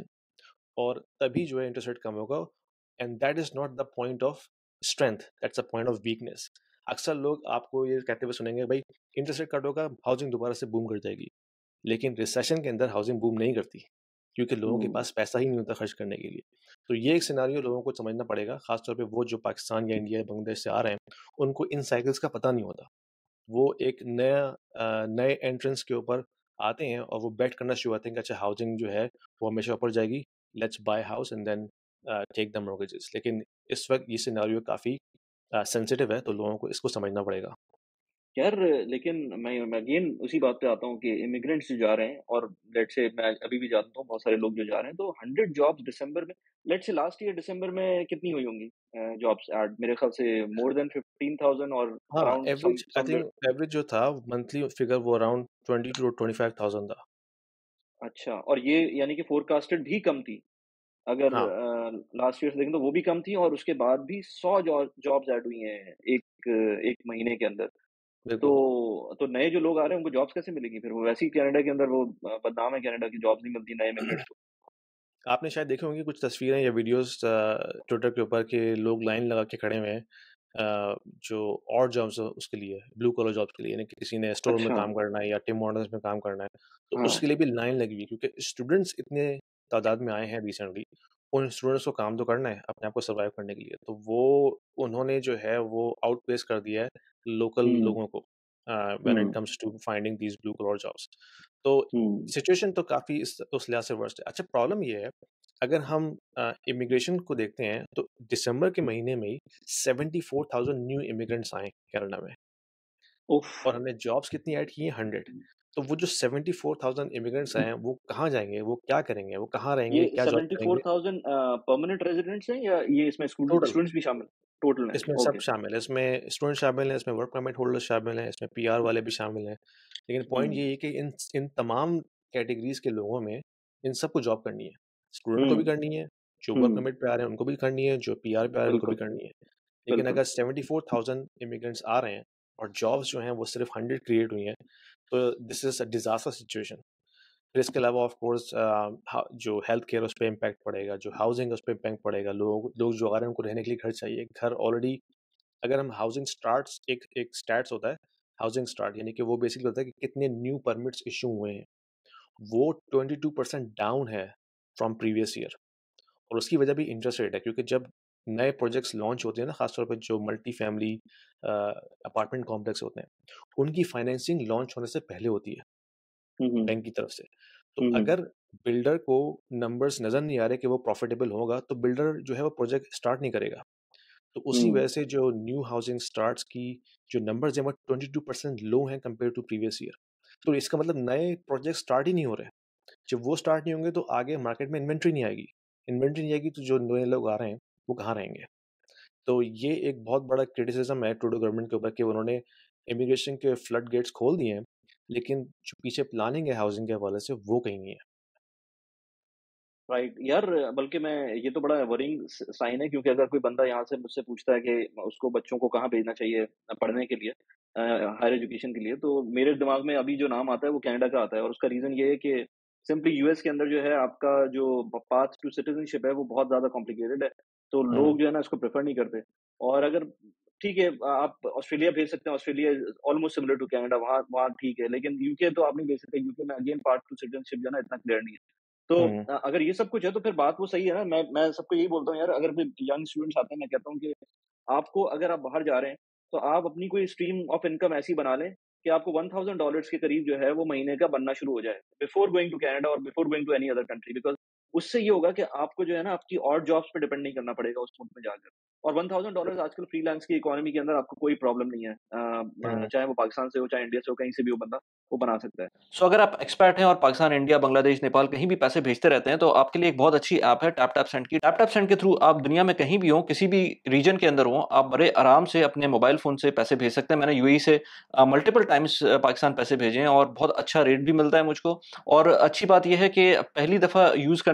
और तभी जो है इंटरेस्ट रेट कम होगा। And that is not the point of strength, that's a point of weakness. अक्सर लोग आपको ये कहते हुए सुनेंगे भाई इंटरेस्ट रेट कट होगा, हाउसिंग दोबारा से बूम कर जाएगी। लेकिन रिसेशन के अंदर हाउसिंग बूम नहीं करती, क्योंकि लोगों के हम्म। पास पैसा ही नहीं होता खर्च करने के लिए। तो ये एक सिनारियो लोगों को समझना पड़ेगा, खासतौर पे वो जो पाकिस्तान या इंडिया या बांग्लादेश से आ रहे हैं, उनको इन साइकिल्स का पता नहीं होता। वो एक नया अ, नए एंट्रेंस के ऊपर आते हैं और वो बेट करना शुरू करते हैं कि अच्छा हाउसिंग जो है वो हमेशा ऊपर जाएगी, let's buy house and then take the mortgages. लेकिन इस वक्त ये सिनारियो काफ़ी सेंसिटिव है, तो लोगों को इसको समझना पड़ेगा। यार लेकिन मैं मैं अगेन उसी बात पे आता हूँ कि इमिग्रेंट्स जो जा रहे हैं, और लेट्स से मैं अभी भी जानता हूँ बहुत सारे लोग जो जा रहे हैं, तो हंड्रेड जॉब्स दिसंबर में, लेट्स से लास्ट ईयर दिसंबर में कितनी हुई होंगी जॉब्स ऐड? मेरे ख्याल से मोर देन फिफ्टीन थाउजेंड और हाँ, around some average I somewhere. Think average जो था मंथली फिगर वो around twenty two twenty five thousand था। अच्छा, और ये यानी कि फोरकास्टेड भी कम थी? अगर हाँ, लास्ट ईयर से देखें तो वो भी कम थी, और उसके बाद भी सौ जॉब्स ऐड हुई हैं एक एक महीने के अंदर। तो बिल्कुल। तो नए जो लोग आ रहे हैं उनको जॉब्स कैसे मिलेंगी फिर? वो वैसे ही कनाडा के अंदर वो अ, बदनाम है कनाडा की, जॉब्स नहीं मिलती नए इमिग्रेंट्स को। आपने शायद देखे होंगे कुछ तस्वीरें या वीडियोस ट्विटर के ऊपर के लोग लाइन लगा के खड़े हुए हैं, अ, जो और जॉब्स उसके लिए, ब्लू कॉलर जॉब्स के लिए, यानी कि किसी ने स्टोर में अच्छा। काम करना है या टिम हॉर्टन्स में काम करना है, तो हाँ। उसके लिए भी लाइन लगी हुई है, क्योंकि स्टूडेंट्स इतने तादाद में आए हैं रिसेंटली। उन स्टूडेंट्स को काम तो करना है अपने आप को सर्वाइव करने के लिए, तो वो उन्होंने जो है वो आउटपेस कर दिया है लोकल हुँ, लोगों को when it hmm, comes to finding these blue collar jobs. तो हुँ। सिचुएशन तो काफ़ी इस उस लिहाज से वर्स्ट है। अच्छा, प्रॉब्लम ये है, अगर हम इमिग्रेशन को देखते हैं तो दिसंबर के महीने में ही seventy four thousand new immigrants आए कनाडा में, उफ़! और हमने जॉब्स कितनी ऐड की हैं, हंड्रेड। तो वो जो सेवेंटी फोर थाउजेंड इमिग्रेंट्स आए हैं वो कहाँ जाएंगे, वो क्या करेंगे, वो कहाँ ये रहेंगे, क्या जॉब करेंगे? Seventy four thousand uh, permanent residents हैं, या ये इसमें स्टूडेंट टोटल स्टूडेंट्स भी शामिल? टोटल हैं, इसमें सब ओके। शामिल है, इसमें स्टूडेंट शामिल हैं, इसमें वर्क परमिट होल्डर्स शामिल हैं, इसमें पीआर वाले भी शामिल हैं। लेकिन पॉइंट हुँ, ये है कि इन इन तमाम कैटेगरीज के लोगों में इन सबको जॉब करनी है। स्टूडेंट को भी हुँ, करनी है, जो वर्क हुँ। परमिट पे आ रहे हैं उनको भी करनी है, जो पीआर पे आ रहे हैं उनको भी बिल्कुल, करनी है। लेकिन बिल्कुल। अगर सेवेंटी फोर थाउजेंड इमिग्रेंट्स आ रहे हैं और जॉब्स जो हैं वो सिर्फ हंड्रेड क्रिएट हुई हैं, तो this is a disaster situation. फिर इसके अलावा ऑफ कोर्स जो हेल्थ केयर उस पे इम्पैक्ट पड़ेगा, जो हाउसिंग उस पे इम्पैक्ट पड़ेगा। लोग लोग जो आ रहे हैं उनको रहने के लिए घर चाहिए। घर ऑलरेडी, अगर हम हाउसिंग स्टार्ट्स, एक एक स्टैट्स होता है, हाउसिंग स्टार्ट यानी कि वो बेसिकली होता है कि कितने न्यू परमिट्स इशू हुए हैं, वो ट्वेंटी टू परसेंट डाउन है फ्रॉम प्रीवियस ईयर। और उसकी वजह भी इंटरेस्ट रेट है, क्योंकि जब नए प्रोजेक्ट्स लॉन्च होते हैं ना, खासतौर पर जो मल्टी फैमिली अपार्टमेंट कॉम्प्लेक्स होते हैं, उनकी फाइनेंसिंग लॉन्च होने से पहले होती है हुँ, हुँ, बैंक की तरफ से। तो हुँ, हुँ, अगर बिल्डर को नंबर्स नज़र नहीं आ रहे कि वो प्रॉफिटेबल होगा, तो बिल्डर जो है वो प्रोजेक्ट स्टार्ट नहीं करेगा। तो उसी हुँ, वजह से जो न्यू हाउसिंग स्टार्ट्स की जो नंबर्स हैं वो ट्वेंटी टू परसेंट लो हैं कंपेयर टू प्रीवियस ईयर। तो इसका मतलब नए प्रोजेक्ट स्टार्ट ही नहीं हो रहे। जब वो स्टार्ट नहीं होंगे तो आगे मार्केट में इन्वेंट्री नहीं आएगी। इन्वेंट्री नहीं आएगी तो जो नए लोग आ रहे हैं वो कहाँ रहेंगे? तो ये एक बहुत बड़ा क्रिटिसिज्म है ट्रूडो गवर्नमेंट के ऊपर कि उन्होंने इमिग्रेशन के फ्लड गेट्स खोल दिए हैं, लेकिन जो पीछे प्लानिंग है हाउसिंग के हवाले से वो कहीं नहीं है। राइट। यार बल्कि मैं, ये तो बड़ा वरिंग स साइन है, क्योंकि अगर कोई बंदा यहाँ से मुझसे पूछता है कि उसको बच्चों को कहाँ भेजना चाहिए अ, पढ़ने के लिए, अ, हायर एजुकेशन के लिए, तो मेरे दिमाग में अभी जो नाम आता है वो कनाडा का आता है, और उसका रीज़न ये है कि सिंपली यूएस के अंदर जो है आपका जो प पाथ टू सिटिज़नशिप है वो बहुत ज़्यादा कॉम्प्लिकेटेड है। तो हुँ, लोग जो है ना इसको प्रेफ़र नहीं करते। और अगर ठीक है, अ, आप ऑस्ट्रेलिया भेज सकते हैं, Australia is almost similar to Canada, वहाँ वहाँ ठीक है, लेकिन यूके तो आप नहीं भेज सकते, यूके में अगेन पाथ टू सिटिज़नशिप जो है ना इतना क्लियर नहीं है। तो हुँ, अ, अगर ये सब कुछ है तो फिर बात वो सही है ना। मैं मैं सबको यही बोलता हूँ यार, अगर कोई यंग स्टूडेंट्स आते हैं, मैं कहता हूँ कि आपको, अगर आप बाहर जा रहे हैं, तो आप अपनी कोई स्ट्रीम ऑफ इनकम ऐसी बना लें कि आपको वन थाउज़ेंड डॉलर्स के करीब जो है वो महीने का बनना शुरू हो जाए, बिफोर गोइंग टू कनाडा और before going to any other country. Because उससे ये होगा कि आपको जो है ना आपकी और जॉब्स पे डिपेंड नहीं करना पड़ेगा उस मुल्क में जाकर। और वन थाउज़ेंड डॉलर्स आजकल फ्रीलांस की इकोनॉमी के अंदर आपको कोई प्रॉब्लम नहीं है। अ अ, हुँ। चाहे वो पाकिस्तान से हो, चाहे इंडिया से हो, कहीं से भी वो बंदा वो बना सकता है। सो अगर आप एक्सपैट हैं और पाकिस्तान, इंडिया, बांग्लादेश, नेपाल कहीं भी पैसे भेजते रहते हैं, तो आपके लिए एक बहुत अच्छी ऐप है टैप टैप सेंड की। टैप टैप सेंड के थ्रू आप दुनिया में कहीं भी हों, किसी भी रीजन के अंदर हों, आप बड़े आराम से अपने मोबाइल फ़ोन से पैसे भेज सकते हैं। मैंने यूएई से अ, मल्टीपल टाइम्स अ, पाकिस्तान पैसे भेजे हैं और बहुत अच्छा रेट भी मिलता है मुझको। और अच्छी बात ये है कि पहली दफ़ा यूज़ करने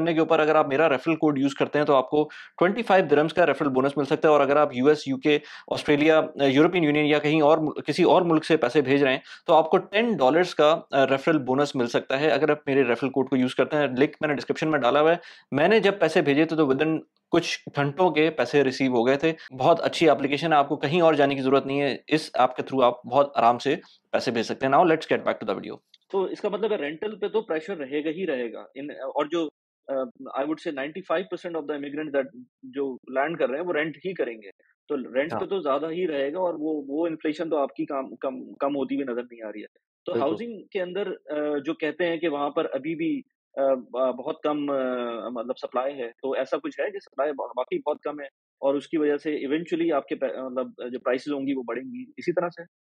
करने के ऊपर अगर आप मेरा रेफरल कोड यूज करते हैं तो आपको ट्वेंटी फाइव दिरहम्स का रेफरल बोनस मिल सकता है। और अगर आप US, UK, Australia, European Union या कहीं और किसी और मुल्क से पैसे भेज रहे हैं तो आपको टेन डॉलर्स का रेफरल बोनस मिल सकता है अगर आप मेरे रेफरल कोड को यूज करते हैं। लिंक मैंने डिस्क्रिप्शन में डाला हुआ है। मैंने जब पैसे भेजे थे तो विद इन कुछ घंटों के पैसे रिसीव हो गए थे। बहुत अच्छी एप्लीकेशन है, आपको कहीं और जाने की जरूरत नहीं है। इस ऐप के थ्रू आप बहुत आराम से पैसे भेज सकते हैं। Now let's get back to the video. तो इसका मतलब है रेंटल पे तो प्रेशर रहेगा ही रहेगा इन, और जो I would say ninety five percent of the immigrant that जो लैंड कर रहे हैं वो रेंट ही करेंगे। तो रेंट हाँ, पे तो ज्यादा ही रहेगा और वो वो इन्फ्लेशन तो आपकी कम कम कम होती हुई नजर नहीं आ रही है। तो बिल्कुल। हाउसिंग के अंदर अ, जो कहते हैं कि वहां पर अभी भी अ, ब- बहुत कम अ, मतलब सप्लाई है, तो ऐसा कुछ है कि सप्लाई बाकी बहुत कम है और उसकी वजह से इवेंचुअली आपके पै- मतलब जो प्राइसेस होंगी वो बढ़ेंगी इसी तरह से।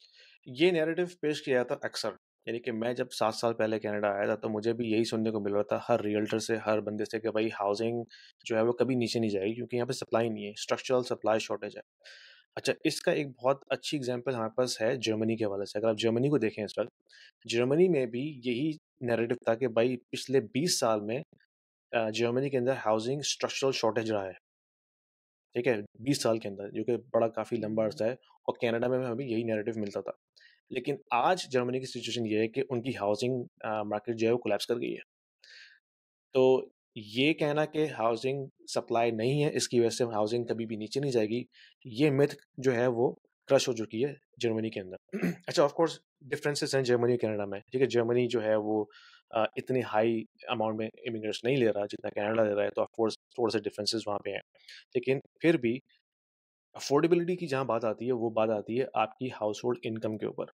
ये नैरेटिव पेश किया जाता अक्सर, यानी कि मैं जब सात साल पहले कनाडा आया था तो मुझे भी यही सुनने को मिल रहा था हर रियल्टर से, हर बंदे से, कि भाई हाउसिंग जो है वो कभी नीचे नहीं जाएगी क्योंकि यहाँ पे सप्लाई नहीं है, स्ट्रक्चरल सप्लाई शॉर्टेज है। अच्छा, इसका एक बहुत अच्छी एग्जांपल हमारे पास है जर्मनी के हवाले से। अगर आप जर्मनी को देखें इस वक्त, जर्मनी में भी यही नैरेटिव था कि भाई पिछले बीस साल में अ, जर्मनी के अंदर हाउसिंग स्ट्रक्चरल शॉर्टेज रहा है। ठीक है, बीस साल के अंदर, जो कि बड़ा काफ़ी लंबा अर्सा है। और कनाडा में हमें यही नैरेटिव मिलता था। लेकिन आज जर्मनी की सिचुएशन ये है कि उनकी हाउसिंग मार्केट जो है वो कोलैप्स कर गई है। तो ये कहना कि हाउसिंग सप्लाई नहीं है, इसकी वजह से हाउसिंग कभी भी नीचे नहीं जाएगी, ये मिथ जो है वो क्रश हो चुकी है जर्मनी के अंदर। अच्छा, ऑफ कोर्स डिफरेंसेस हैं जर्मनी और कनाडा में। ठीक है, जर्मनी जो है वो अ, इतनी हाई अमाउंट में इमिग्रेट्स नहीं ले रहा जितना कनाडा ले रहा है, तो ऑफ कोर्स थोड़े से डिफरेंसेस वहाँ पे हैं। लेकिन फिर भी अफोर्डेबिलिटी की जहाँ बात आती है, वो बात आती है आपकी हाउस होल्ड इनकम के ऊपर।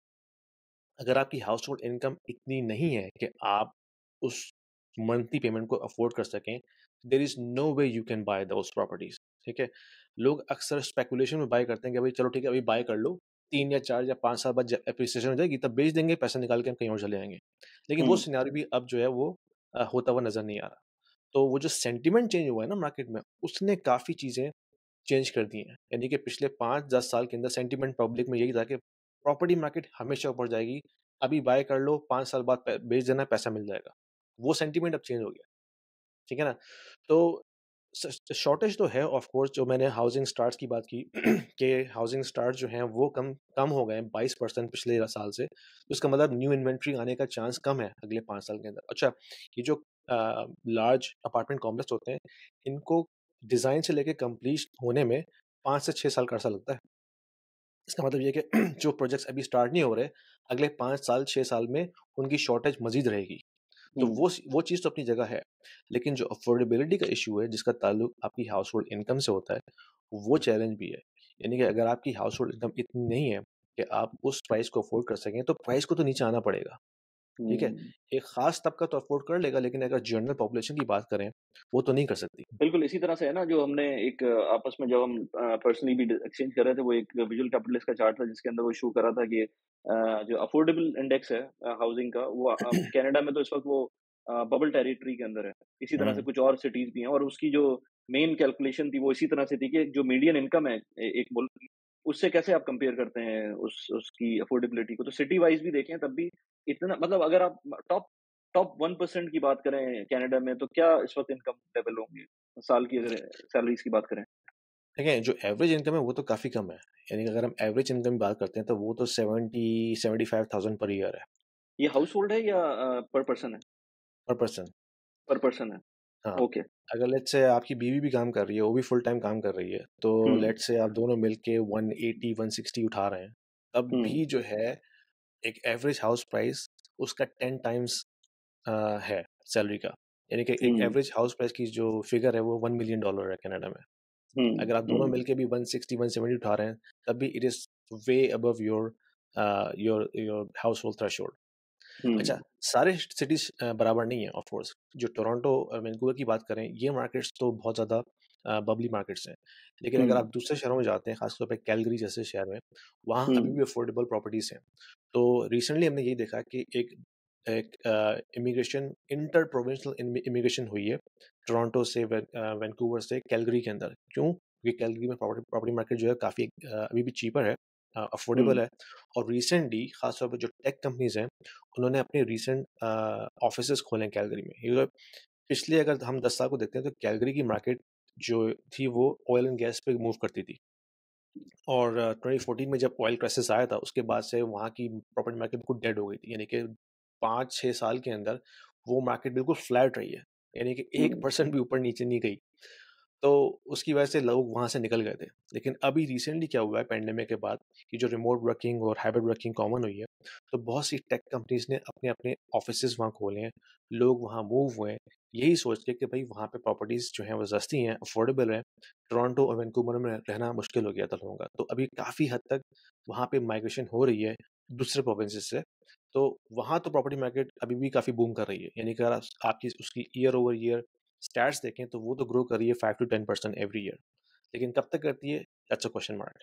अगर आपकी हाउस होल्ड इनकम इतनी नहीं है कि आप उस मंथली पेमेंट को अफोर्ड कर सकें, there is no way you can buy those properties. ठीक है, लोग अक्सर स्पेकुलेशन में बाय करते हैं कि भाई चलो ठीक है, अभी बाय कर लो, तीन या चार या पाँच साल बाद एप्रिसिएशन हो जाएगी तब बेच देंगे, पैसा निकाल के हम कहीं और चले जाएंगे। लेकिन वो हम्म। सिनेरियो भी अब जो है वो अ, होता हुआ नजर नहीं आ रहा। तो वो जो सेंटिमेंट चेंज हुआ है ना मार्केट में, उसने काफ़ी चीज़ें चेंज कर दी हैं। यानी कि पिछले पाँच दस साल के अंदर सेंटिमेंट पब्लिक में यही था कि प्रॉपर्टी मार्केट हमेशा ऊपर जाएगी, अभी बाय कर लो, पाँच साल बाद पै बेच देना, पैसा मिल जाएगा। वो सेंटिमेंट अब चेंज हो गया, ठीक है ना? तो स शॉर्टेज तो है ऑफ कोर्स। जो मैंने हाउसिंग स्टार्ट्स की बात की कि हाउसिंग स्टार्ट्स जो हैं वो कम कम हो गए हैं बाईस परसेंट पिछले साल से। तो इसका मतलब न्यू इन्वेंटरी आने का चांस कम है अगले पाँच साल के अंदर। अच्छा, ये जो अ, लार्ज अपार्टमेंट कॉम्प्लेक्स होते हैं, इनको डिज़ाइन से लेके कंप्लीट होने में पाँच से छह साल का अरसा लगता है। इसका मतलब ये है कि जो प्रोजेक्ट्स अभी स्टार्ट नहीं हो रहे, अगले पाँच साल छह साल में उनकी शॉर्टेज मज़ीद रहेगी। तो हम्म। वो स वो चीज़ तो अपनी जगह है। लेकिन जो अफ़ोर्डेबिलिटी का इश्यू है, जिसका ताल्लुक आपकी हाउसहोल्ड इनकम से होता है, वो चैलेंज भी है। यानी कि अगर आपकी हाउसहोल्ड इनकम इतनी नहीं है कि आप उस प्राइस को अफ़ोर्ड कर सकें, तो प्राइस को तो नीचे आना पड़ेगा, ठीक है? हम्म। एक ख़ास तबका तो अफ़ोर्ड कर लेगा, लेकिन अगर जनरल पॉपुलेशन की बात करें, वो तो नहीं कर सकती। बिल्कुल इसी तरह से है ना, जो हमने एक अ, आपस में जब हम पर्सनली भी एक्सचेंज कर रहे थे, वो एक विजुअल कैपिटलिस्ट का चार्ट था जिसके अंदर वो शो कर रहा था कि अ, जो अफोर्डेबल इंडेक्स है हाउसिंग का, वो अ, कनाडा में तो इस वक्त वो बबल टेरिटरी के अंदर है। इसी तरह से हुँ, कुछ और सिटीज भी हैं और उसकी जो मेन कैलकुलेशन थी वो इसी तरह से थी कि जो मीडियन इनकम है ए- एक मुल्क की, उससे कैसे आप कंपेयर करते हैं उस उसकी अफोर्डेबिलिटी को। तो सिटी वाइज भी देखें तब भी इतना, मतलब अगर आप टॉप टॉप वन परसेंट की बात करें कनाडा में, तो क्या इस वक्त इनकम लेवल होंगे साल की, अगर सैलरीज की बात करें। देखिए, जो एवरेज इनकम है, वो तो काफ़ी कम है। यानी कि अगर हम एवरेज इनकम की बात करते हैं, तो वो तो seventy seventy five thousand per year है, ये हाउस होल्ड है या पर पर्सन है? पर पर्सन। पर पर्सन है। हाँ, ओके। अगर लेट्स से आपकी बीवी भी काम कर रही है, वो भी फुल टाइम काम कर रही है, तो हम्म। लेट्स से आप दोनों मिलके वन एटी वन सिक्सटी उठा रहे हैं, तब हम्म। भी जो है एक एवरेज हाउस प्राइस उसका टेन टाइम्स अ, है सैलरी का। यानी कि एक हम्म। एवरेज हाउस प्राइस की जो फिगर है वो वन मिलियन डॉलर है कनाडा में। हम्म। अगर आप दोनों हम्म। मिलके भी वन सिक्सटी वन सेवेंटी उठा रहे हैं, तब भी it is way above your uh, your your household threshold. अच्छा, हम्म। सारे सिटीज़ अ, बराबर नहीं है ऑफ कोर्स। जो टोरंटो और वैंकूवर की बात करें, ये मार्केट्स तो बहुत ज़्यादा अ, बबली मार्केट्स हैं। लेकिन अगर आप हम्म। दूसरे शहरों में जाते हैं, खास तौर पे कैलगरी जैसे शहर में, वहाँ अभी हम्म। भी अफोर्डेबल प्रॉपर्टीज़ हैं। तो रिसेंटली हमने ये देखा कि एक एक अ, इमिग्रेशन इंटर प्रोविंशियल इमि इमिग्रेशन हुई है, टोरंटो से वैन अ, वैंकूवर से कैलगरी के अंदर। क्यों? क्योंकि कैलगरी में प्रॉपर्टी प्रॉपर्टी मार्केट जो है काफ़ी अ, अभी भी चीपर है, अ, अफोर्डेबल हम्म। है। और रिसेंटली खास तौर पे जो टेक कंपनीज़ हैं, उन्होंने अपने रीसेंट ऑफिसेज खोले हैं कैलगरी में। ये पिछले अगर हम दस साल को देखते हैं तो कैलगरी की मार्केट जो थी वो ऑयल एंड गैस पे मूव करती थी, और ट्वेंटी फोर्टीन में जब ऑयल क्राइसिस आया था उसके बाद से वहाँ की प्रॉपर्टी मार्केट बिल्कुल डेड हो गई थी, यानी कि पाँच छः साल के अंदर वो मार्केट बिल्कुल फ्लैट रही है, यानी कि एक हम्म परसेंट भी ऊपर नीचे नहीं गई। तो उसकी वजह से लोग वहाँ से निकल गए थे। लेकिन अभी रिसेंटली क्या हुआ है पैंडेमिक के बाद कि जो रिमोट वर्किंग और हाइब्रिड वर्किंग कॉमन हुई है, तो बहुत सी टेक कंपनीज ने अपने अपने ऑफिसेज वहाँ खोले हैं, लोग वहाँ मूव हुए हैं, यही सोच के कि भाई वहाँ पे प्रॉपर्टीज़ जो हैं वो सस्ती हैं, अफोर्डेबल है। टोरंटो और वैंकूवर में रहना मुश्किल हो गया था लोगों का, तो अभी काफ़ी हद तक वहाँ पे माइग्रेशन हो रही है दूसरे प्रोविंसेस से। तो वहाँ तो प्रॉपर्टी मार्केट अभी भी काफ़ी बूम कर रही है, यानी कि अगर आप आपकी उसकी ईयर ओवर ईयर स्टैट्स देखें तो वो तो ग्रो कर रही है five to ten percent every year. लेकिन कब तक करती है, दैट्स अ क्वेश्चन मार्क।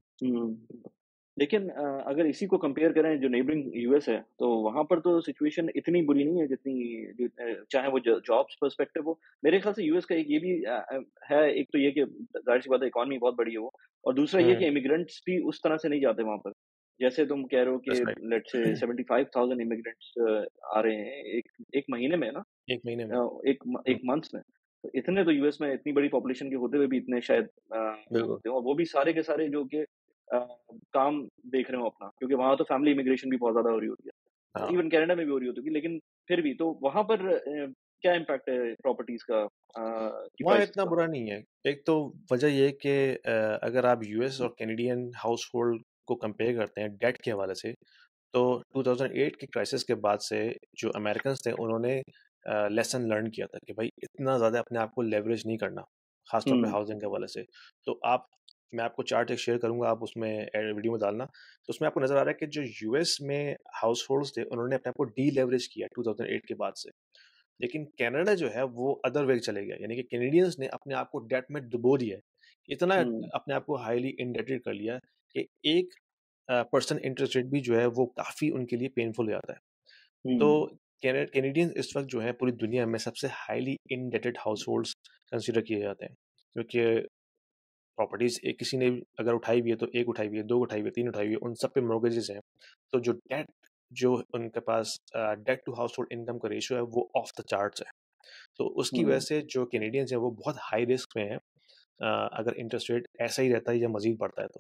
हम्म लेकिन अ, अगर इसी को कंपेयर करें जो नेबरिंग यूएस है, तो वहाँ पर तो सिचुएशन इतनी बुरी नहीं है जितनी जि अ, चाहे वो ज जॉब्स पर्सपेक्टिव हो। मेरे ख़्याल से यूएस का एक ये भी अ अ, है, एक तो ये कि ज़ाहिर-सी बात है इकॉनमी बहुत बड़ी है वो, और दूसरा ये हुँ, कि इमिग्रेंट्स भी उस तरह से नहीं जाते वहाँ पर। जैसे तुम कह रहे हो दैट्स कि let's say right. Seventy five thousand immigrants अ, आ रहे हैं एक एक महीने में ना, एक महीने में। अ, एक म हुँ, एक मंथ्स में। तो इतने तो यूएस में इतनी बड़ी पॉपुलेशन के होते हुए भी इतने शायद अ, वो बिल्कुल। होते हैं, और वो भी सारे के सारे जो कि अ, काम देख रहे हो अपना, क्योंकि वहाँ तो फैमिली इमिग्रेशन भी बहुत ज़्यादा हो रही होती है। हाँ, इवन कनाडा में भी हो रही होती होगी, लेकिन फिर भी तो वहाँ पर अ, क्या इम्पैक्ट है प्रॉपर्टीज़ का, अ, की वहाँ प्राइसेज़ इतना का? बुरा नहीं है। एक तो वजह ये है कि अ, अगर आप यूएस और कैनेडियन हाउसहोल्ड को कंपेयर करते हैं डेट के हवाले से, तो टू थाउज़ेंड एट की क्राइसिस के बाद से जो अमेरिकन्स थे उन्होंने अ, लेसन लर्न किया था कि भाई इतना ज़्यादा अपने आप को लेवरेज नहीं करना, ख़ास तौर पे हुँ, हाउसिंग के हवाले से। तो आप मैं आपको चार्ट एक शेयर करूँगा, आप उसमें ए वीडियो में डालना। तो उसमें आपको नज़र आ रहा है कि जो यूएस में हाउसहोल्ड्स थे उन्होंने अपने आप को डीलेवरेज किया टू थाउज़ेंड एट के बाद से। लेकिन कनाडा जो है वो अदर वे चले गया, यानी कि कैनेडियंस ने अपने आप को डेट में डुबो दिया है। इतना हुँ, अपने आप को हाईली इंडेटेड कर लिया कि एक अ, पर्सेंट इंटरेस्ट रेट भी जो है वो काफ़ी उनके लिए पेनफुल हो जाता है। तो हुँ, कैने कैनेडियंस इस वक़्त जो है पूरी दुनिया में सबसे हाईली इंडेटेड हाउसहोल्ड्स कंसीडर किए जाते हैं। क्योंकि प्रॉपर्टीज़ एक किसी ने अगर उठाई हुई है तो एक उठाई हुई है, दो उठाई हुई है, तीन उठाई हुई है, उन सब पे मॉर्गेजेस हैं। तो जो डेट जो उनके पास अ, डेट टू हाउसहोल्ड इनकम का रेशियो है वो ऑफ द चार्ट्स है। तो उसकी वजह हुँ, से जो कैनेडियंस हैं वो बहुत हाई रिस्क में हैं, अ, अगर इंटरेस्ट रेट ऐसा ही रहता है या मज़ीद बढ़ता है तो।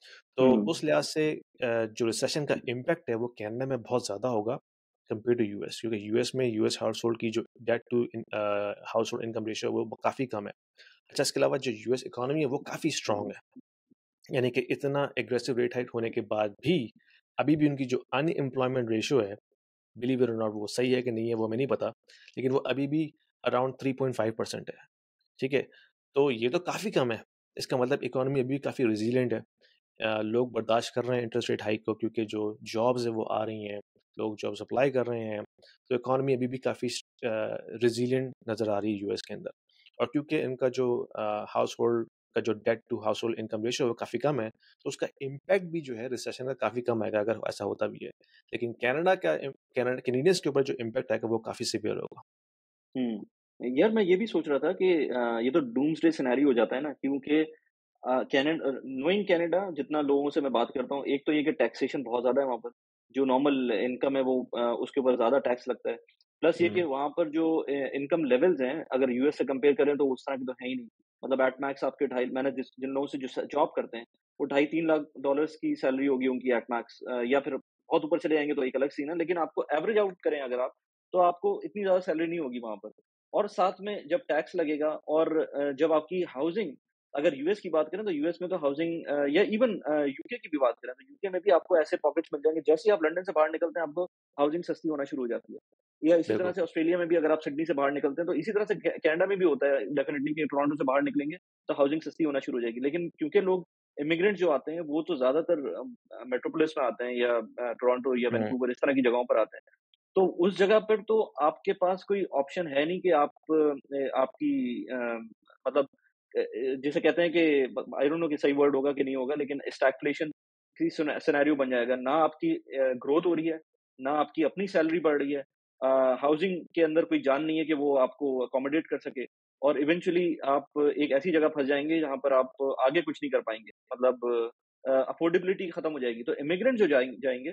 तो हुँ, उस लिहाज से अ, जो रिसेशन का इम्पैक्ट है वो कनाडा में बहुत ज़्यादा होगा कंपेयर टू यूएस, क्योंकि यूएस में यूएस हाउसहोल्ड की जो debt to household income ratio है वो काफ़ी कम है। अच्छा, इसके अलावा जो यूएस इकोनॉमी है वो काफ़ी स्ट्रांग है, यानी कि इतना एग्रेसिव रेट हाइक होने के बाद भी अभी भी उनकी जो अनएम्प्लॉयमेंट रेशियो है, बिलीव इट और नॉट, वो सही है कि नहीं है वो हमें नहीं पता, लेकिन वो अभी भी around three point five percent है। ठीक है? तो ये तो काफ़ी कम है। इसका मतलब इकोनॉमी अभी काफ़ी रेज़िलिएंट है। अ, लोग बर्दाश्त कर रहे हैं इंटरेस्ट रेट हाइक को, क्योंकि जो जॉब्स है वो आ रही हैं, लोग जॉब्स अप्लाई कर रहे हैं। तो इकोनॉमी अभी भी काफ़ी अ, रेज़िलिएंट नज़र आ रही है यूएस के अंदर। और क्योंकि इनका जो अ, हाउसहोल्ड का जो debt to household income ratio है वो काफ़ी कम है, तो उसका इम्पैक्ट भी जो है रिसेशन का काफ़ी कम आएगा अगर ऐसा होता भी है। लेकिन कनाडा का इम कनाडा कैनेडियंस के ऊपर जो इम्पैक्ट आएगा वो काफ़ी सीवियर होगा। हुँ। यार मैं ये भी सोच रहा था कि अ, ये तो डूम्सडे सिनेरियो हो जाता है ना, क्योंकि अ, कैनेड अ, नोइंग कनाडा, जितना लोगों से मैं बात करता हूँ, एक तो ये कि टैक्सेशन बहुत ज़्यादा है वहाँ पर। जो नॉर्मल इनकम है वो अ, उसके ऊपर ज़्यादा टैक्स लगता है। प्लस ये कि हुँ, वहाँ पर जो अ, इनकम लेवल्स हैं, अगर यूएस से कंपेयर करें तो उस तरह के तो है ही नहीं। मतलब एट मैक्स आपके ढाई, मैंने जिस जिन लोगों से जो स जॉब करते हैं, वो ढाई तीन लाख डॉलर्स की सैलरी होगी उनकी एट मैक्स, अ, या फिर बहुत ऊपर चले जाएँगे तो एक अलग सीन है। लेकिन आपको एवरेज आउट करें अगर आप, तो आपको इतनी ज़्यादा सैलरी नहीं होगी वहाँ पर। और साथ में जब टैक्स लगेगा, और अ, जब आपकी हाउसिंग, अगर यूएस की बात करें तो यूएस में तो हाउसिंग, अ, या इवन अ, यूके की भी बात करें तो यूके में भी आपको ऐसे पॉकेट्स मिल जाएँगे, जैसे ही आप लंदन से बाहर निकलते हैं आपको हाउसिंग सस्ती होना शुरू हो जाती है। या इसी तरह बिल्कुल। से ऑस्ट्रेलिया में भी अगर आप सिडनी से बाहर निकलते हैं, तो इसी तरह से कै कनाडा में भी होता है डेफिनिटली कि टोरंटो से बाहर निकलेंगे तो हाउसिंग सस्ती होना शुरू हो जाएगी। लेकिन क्योंकि लोग इमिग्रेंट जो आते हैं वो तो ज़्यादातर अ, मेट्रोपोलिस में आते हैं, या अ, टोरंटो या हुँ, वैंकूवर इस तरह की जगहों पर आते हैं। तो उस जगह पर तो आपके पास कोई ऑप्शन है नहीं कि आप अ, आपकी अ, मतलब अ अ, जिसे कहते हैं कि आई डोंट नो कि सही वर्ड होगा कि नहीं होगा, लेकिन स्टैग्फ्लेशन की सिने सिनेरियो बन जाएगा। ना आपकी अ, ग्रोथ हो रही है, ना आपकी अपनी सैलरी बढ़ रही है। अ, हाउसिंग के अंदर कोई जान नहीं है कि वो आपको अकोमोडेट कर सके, और इवेंचुअली आप एक ऐसी जगह फँस जाएँगे जहाँ पर आप आगे कुछ नहीं कर पाएँगे। मतलब अ, अफोर्डेबिलिटी खत्म हो जाएगी। तो इमिग्रेंट जो जाएँ जाएँगे,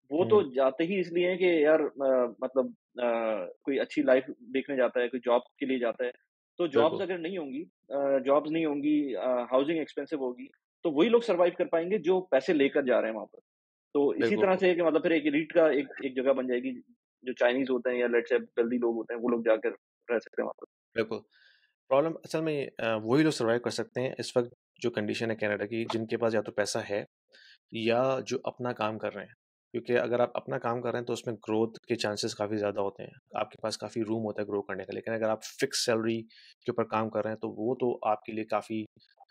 वो तो हुँ, जाते ही इसलिए हैं कि यार अ, मतलब अ, कोई अच्छी लाइफ देखने जाता है, कोई जॉब के लिए जाता है। तो जॉब्स बिल्कुल, अगर नहीं होंगी अ, जॉब्स नहीं होंगी अ, हाउसिंग एक्सपेंसिव होगी, तो वही लोग सर्वाइव कर पाएँगे जो पैसे लेकर जा रहे हैं वहाँ पर। तो इसी बिल्कुल, तरह से है कि मतलब फिर एक रीट का एक एक जगह बन जाएगी, जो चाइनीज़ होते हैं या लेट्स से वेल्दी लोग होते हैं, वो लोग जाकर रह सकते हैं वहाँ पर। बिल्कुल। प्रॉब्लम असल में अ, वही लोग सर्वाइव कर सकते हैं इस वक़्त जो कंडीशन है कनाडा की, जिनके पास या तो पैसा है या जो अपना काम कर रहे हैं। क्योंकि अगर आप अपना काम कर रहे हैं तो उसमें ग्रोथ के चांसेस काफ़ी ज़्यादा होते हैं। आपके पास काफ़ी रूम होता है ग्रो करने का। लेकिन अगर आप फिक्स सैलरी के ऊपर काम कर रहे हैं तो वो तो आपके लिए काफ़ी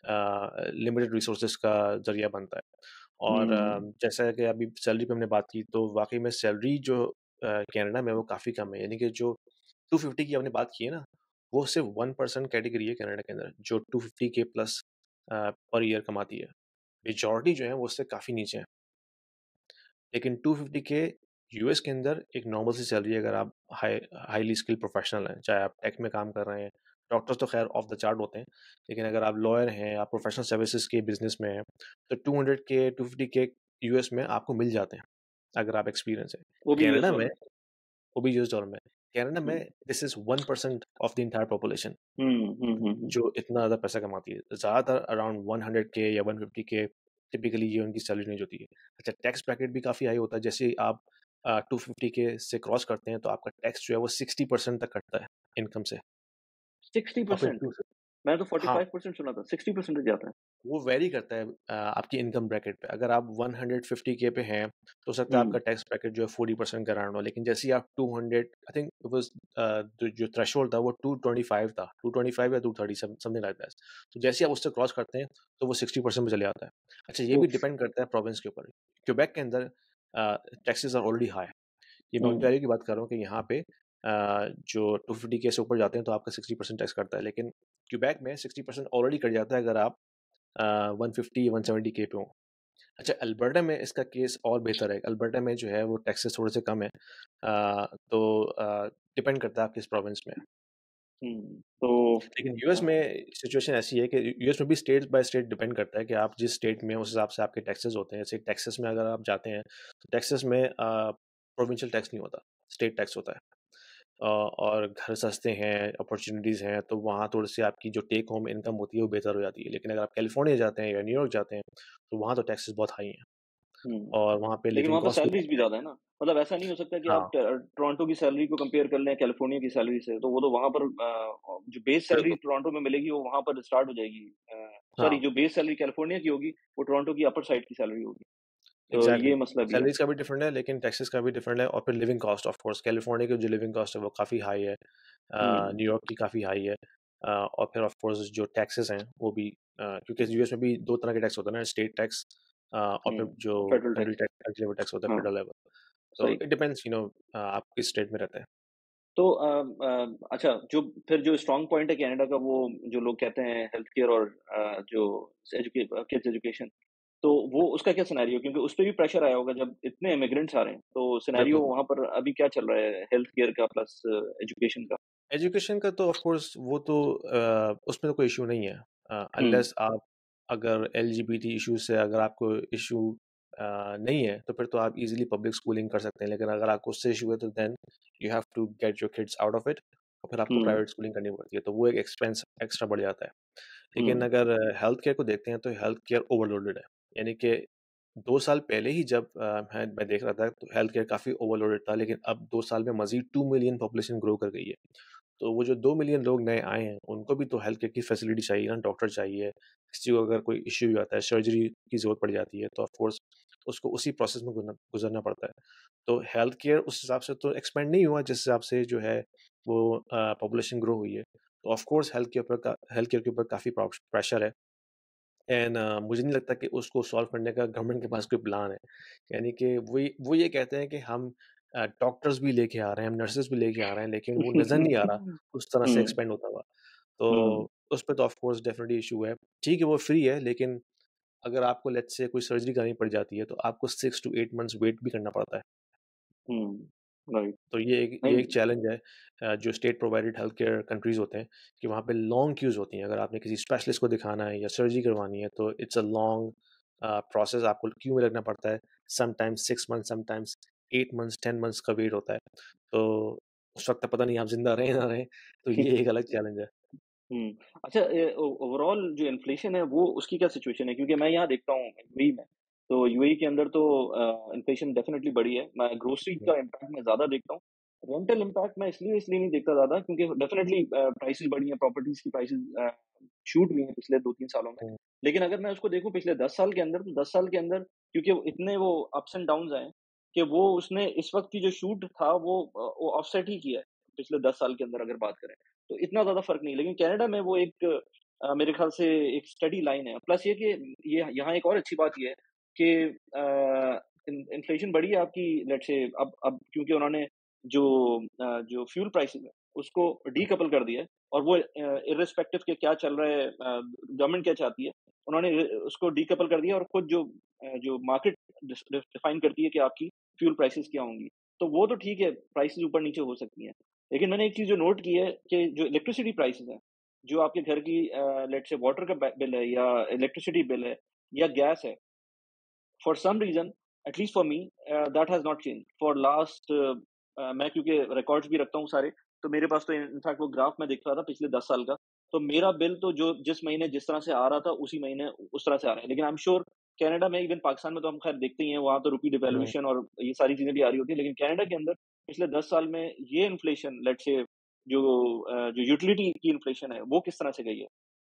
अ, लिमिटेड रिसोर्सेज़ का ज़रिया बनता है। और अ, हुँ, जैसा कि अभी सैलरी पे हमने बात की तो वाक़ई में सैलरी जो अ, कनाडा में है वो काफ़ी कम है। यानी कि जो टू फ़िफ़्टी की आपने बात की है ना, वो सिर्फ़ वन परसेंट कैटेगरी है कनाडा के अंदर जो टू फ़िफ़्टी के प्लस अ, पर ईयर कमाती है। मेजॉरिटी जो है वो उससे काफ़ी नीचे है। लेकिन टू फ़िफ़्टी के यूएस के अंदर एक नॉर्मल सी सैलरी है अगर आप हाई हाईली स्किल्ड प्रोफेशनल हैं, चाहे आप टेक में काम कर रहे हैं, डॉक्टर्स तो खैर ऑफ द चार्ट होते हैं, लेकिन अगर आप लॉयर हैं, आप प्रोफेशनल सर्विसेज के बिज़नेस में हैं, तो two hundred K, two fifty K US में आपको मिल जाते हैं, अगर आप एक्सपीरियंस है। वो भी यूएस कनाडा में डॉलर। वो भी यूएस डॉलर में। कनाडा हुँ, में this is one percent of the entire population हुँ, हुँ, हुँ, हुँ। जो इतना ज़्यादा पैसा कमाती है। ज़्यादातर अराउंड वन हंड्रेड के या वन फ़िफ़्टी के टिपिकली ये उनकी सैलरी रेंज होती है। अच्छा टैक्स ब्रैकेट भी काफ़ी हाई होता है, जैसे ही आप अ, टू फ़िफ़्टी के से क्रॉस करते हैं तो आपका टैक्स जो है वो सिक्सटी परसेंट तक कटता है इनकम से और फिर सिक्सटी परसेंट टू मैंने तो हाँ। फ़ोर्टी फ़ाइव परसेंट सुना था, सिक्सटी परसेंट तक जाता है। वो वैरी करता है अ, आपकी इनकम ब्रैकेट पे। अगर आप वन हंड्रेड फ़िफ़्टी के पे हैं, तो हो सकता है हुँ, आपका टैक्स ब्रैकेट जो है फ़ोर्टी परसेंट का अराउंड हो। लेकिन जैसे ही आप two hundred I think it was uh, जो जो थ्रेशोल्ड था वो टू ट्वेंटी फ़ाइव था, टू ट्वेंटी फ़ाइव या two thirty some something like that. तो जैसे ही आप उससे क्रॉस करते हैं, तो वो सिक्सटी परसेंट पे चले जाता है। अच्छा ये भी उफ़! डिपेंड करता है प्रोविंस के ऊपर। क्वेबेक के अंदर uh, taxes are already high. ये मैं हुँ, ओंटारियो की बात कर रहा हूँ कि यहाँ पे अ, जो टू फ़िफ़्टी के से ऊपर जाते हैं तो आपका सिक्सटी परसेंट टैक्स कटता है। लेकिन क्वेबेक में सिक्सटी परसेंट ऑलरेडी कट जाता है अगर आप uh, one fifty one seventy के पे हो। अच्छा अल्बर्टा में इसका केस और बेहतर है। अल्बर्टा में जो है वो टैक्सेस थोड़े से कम है। अ, तो अ, डिपेंड करता है आप किस प्रोविंस में हैं। हुँ, तो लेकिन यूएस अ, में सिचुएशन ऐसी है कि यूएस में भी स्टेट बाय स्टेट डिपेंड करता है कि आप जिस स्टेट में हैं उस हिसाब से आपके टैक्सेस होते हैं। जैसे टेक्सास में अगर आप जाते हैं तो टेक्सास में अ, प्रोविंशियल टैक्स नहीं होता, स्टेट टैक्स होता है। अ, और घर सस्ते हैं, अपॉर्च्युनिटीज़ हैं, तो वहाँ थोड़ी-सी आपकी जो टेक होम इनकम होती है वो बेहतर हो जाती है। लेकिन अगर आप कैलिफ़ोर्निया जाते हैं या न्यूयॉर्क जाते हैं, तो वहाँ तो टैक्सेस बहुत हाई हैं हुँ, और वहाँ पे लेकिन लिविंग वहाँ पर कॉस्ट भी सैलरीज़ भी काफ़ी है। ज़्यादा है ना? मतलब ऐसा नहीं हो सकता कि आप हाँ, ट टोरंटो की सैलरी को कंपेयर कर लें कैलिफ़ोर्निया की सैलरी से, तो वो तो वहाँ पर अ, जो बेस सैलरी बिल्कुल। टोरंटो में मिलेगी, वो वहाँ पर स्टार्ट हो जाएगी। अ, सॉरी हाँ, जो बेस सैलरी कैलिफ़ोर्निया की होगी, वो टोरंटो की अपर साइड की सैलरी होगी। तो एग्ज़ैक्टली। ये मसला भी है। सैलरीज़ का भी डिफरेंट है लेकिन टैक्सेस का भी डिफरेंट है और फिर living cost of course California की जो लिविंग कॉस्ट है वो काफ़ी हाई है। अ, हुँ, न्यूयॉर्क की काफ़ी हाई है। अ, और फिर ऑफ कोर्स जो टैक्सेस हैं वो भी अ, क्योंकि यूएस में भी दो तरह के टैक्स होते हैं ना, स्टेट टैक्स अ, और फिर हुँ, जो और federal federal tax. Tax federal level tax होता है हाँ, फेडरल लेवल। तो सही। It depends you know uh, आप किस स्टेट में रहते हैं। तो अ अ, अच्छा जो फिर जो स्ट्रॉन्ग पॉइंट है कनाडा का वो जो लोग कहते हैं हेल्थ केयर और अ, जो एजुके किड्स एजुकेशन तो वो उसका क्या सिनेरियो क्योंकि उस पे भी प्रेशर आया होगा जब इतने इमिग्रेंट्स आ रहे हैं तो सिनेरियो बिल्कुल। वहाँ पर अभी क्या चल रहा है हेल्थ केयर का प्लस एजुकेशन का? एजुकेशन का तो ऑफ कोर्स वो तो अ, उसमें तो कोई इश्यू नहीं है अ, हुँ, अनलेस आप अगर एलजीबीटी इश्यूज से अगर आपको इश्यू नहीं है तो फिर तो आप इजीली पब्लिक स्कूलिंग कर सकते हैं लेकिन अगर आपको उससे इशू है तो then you have to get your kids out of it और फिर आपको हुँ, प्राइवेट स्कूलिंग करनी पड़ती है तो वो एक एक्सपेंस एक्स्ट्रा बढ़ जाता है। लेकिन हुँ, अगर हेल्थ केयर को देखते हैं तो हेल्थ केयर ओवरलोडेड है। यानी कि दो साल पहले ही जब अ, मैं मैं देख रहा था तो हेल्थ केयर काफ़ी ओवरलोडेड था लेकिन अब दो साल में मज़ीद टू मिलियन पॉपुलेशन ग्रो कर गई है। तो वो जो दो मिलियन लोग नए आए हैं, उनको भी तो हेल्थ केयर की फैसिलिटी चाहिए ना, डॉक्टर चाहिए। किसी को अगर कोई इश्यू भी आता है, सर्जरी की ज़रूरत पड़ जाती है, तो ऑफ कोर्स उसको उसी प्रोसेस में गुज़रना गुज़रना पड़ता है। तो हेल्थ केयर उस हिसाब से तो एक्सपेंड नहीं हुआ, जिस हिसाब से जो है वो अ, पॉपुलेशन ग्रो हुई है। तो ऑफ कोर्स हेल्थ के ऊपर का हेल्थ केयर के ऊपर काफ़ी प्रॉश प्रेशर है। एंड अ, मुझे नहीं लगता कि उसको सॉल्व करने का गवर्नमेंट के पास कोई प्लान है। यानी कि वो ये वो ये कहते हैं कि हम अ, डॉक्टर्स भी लेके आ रहे हैं, हम नर्सेज़ भी लेके आ रहे हैं, लेकिन वो नज़र नहीं आ रहा उस तरह से हुँ, एक्सपेंड होता हुआ। तो हुँ, उस पे तो ऑफ कोर्स डेफ़िनिटली इश्यू है। ठीक है, वो फ्री है, लेकिन अगर आपको लेट्स से कोई सर्जरी करानी पड़ जाती है, तो आपको six to eight months wait भी करना पड़ता है। हुँ, राइट तो ये एक ये नहीं एक चैलेंज है अ, जो state provided health care countries होते हैं कि वहाँ पे लॉन्ग क्यूज़ होती हैं। अगर आपने किसी स्पेशलिस्ट को दिखाना है या सर्जरी करवानी है, तो इट्स अ लॉन्ग प्रोसेस आपको क्यों में लगना पड़ता है, sometimes six month sometimes eight months ten months का वेट होता है, तो उस वक्त तक पता नहीं आप जिंदा रहें ना रहें, तो ये एक अलग चैलेंज है। हुँ। अच्छा ए ओ ओवरऑल जो इन्फ्लेशन है वो उसकी क्या सिचुएशन है? क्योंकि मैं यहाँ देखता हूँ यूएई में, तो यूएई के अंदर तो अ, इन्फ्लेशन डेफ़िनिटली बढ़ी है। मैं ग्रोसरी हम्म, का इम्पैक्ट मैं ज़्यादा देखता हूँ। रेंटल इम्पैक्ट मैं इसलिए इसलिए नहीं देखता ज़्यादा क्योंकि डेफ़िनिटली अ, प्राइसेज़ बढ़ी हैं, प्रॉपर्टीज़ की प्राइसेज़ अ, शूट हुई हैं पिछले दो तीन सालों में। हम्म, लेकिन अगर मैं उसको देखूँ पिछले दस साल के अंदर, तो दस साल के अंदर क्योंकि वो इतने वो अप्स एंड डाउन्स आए हैं, कि वो उसने इस वक़्त की जो शूट था वो अ, वो ऑफसेट ही किया है, पिछले दस साल के अंदर अगर बात करें। तो इतना ज़्यादा फ़र्क नहीं है। लेकिन कनाडा में वो एक अ, मेरे ख़्याल से एक स्टेडी लाइन है। प्लस ये कि ये यहाँ एक और अच्छी बात ये है कि अ, इन इन्फ्लेशन बढ़ी है आपकी लेट्स से अब अब क्योंकि उन्होंने जो अ, जो फ्यूल प्राइसेज़ है, उसको डीकपल कर दिया है और वो अ, इर्रेस्पेक्टिव के क्या चल रहा है अ, गवर्नमेंट क्या चाहती है, उन्होंने अ, उसको डीकपल कर दिया और खुद जो अ, जो मार्केट डिस डिफ डिफाइन करती है कि आपकी फ्यूल प्राइसेज़ क्या होंगी। तो वो तो ठीक है, प्राइसेज़ ऊपर-नीचे हो सकती हैं। लेकिन मैंने एक चीज़ जो नोट की है कि जो इलेक्ट्रिसिटी प्राइसेज़ हैं, जो आपके घर की अ, लेट्स से वाटर का ब बिल है या इलेक्ट्रिसिटी बिल है या गैस है, for some reason at least for me uh, that has not changed for last uh, मैं क्योंकि रिकॉर्ड्स भी रखता हूँ सारे, तो मेरे पास तो इनफैक्ट वो ग्राफ मैं देख रहा था पिछले दस साल का, तो मेरा बिल तो जो जिस महीने जिस तरह से आ रहा था, उसी महीने उस तरह से आ रहा है। लेकिन आई एम श्योर कनाडा में इवन पाकिस्तान में तो हम खैर देखते ही हैं, वहाँ तो रुपी हम्म। डिवैल्यूएशन और ये सारी चीज़ें भी आ रही होती हैं। लेकिन कनाडा के अंदर पिछले दस साल में ये इन्फ्लेशन लेट्स से जो अ, जो यूटिलिटी की इन्फ्लेशन है, वो किस तरह से गई है?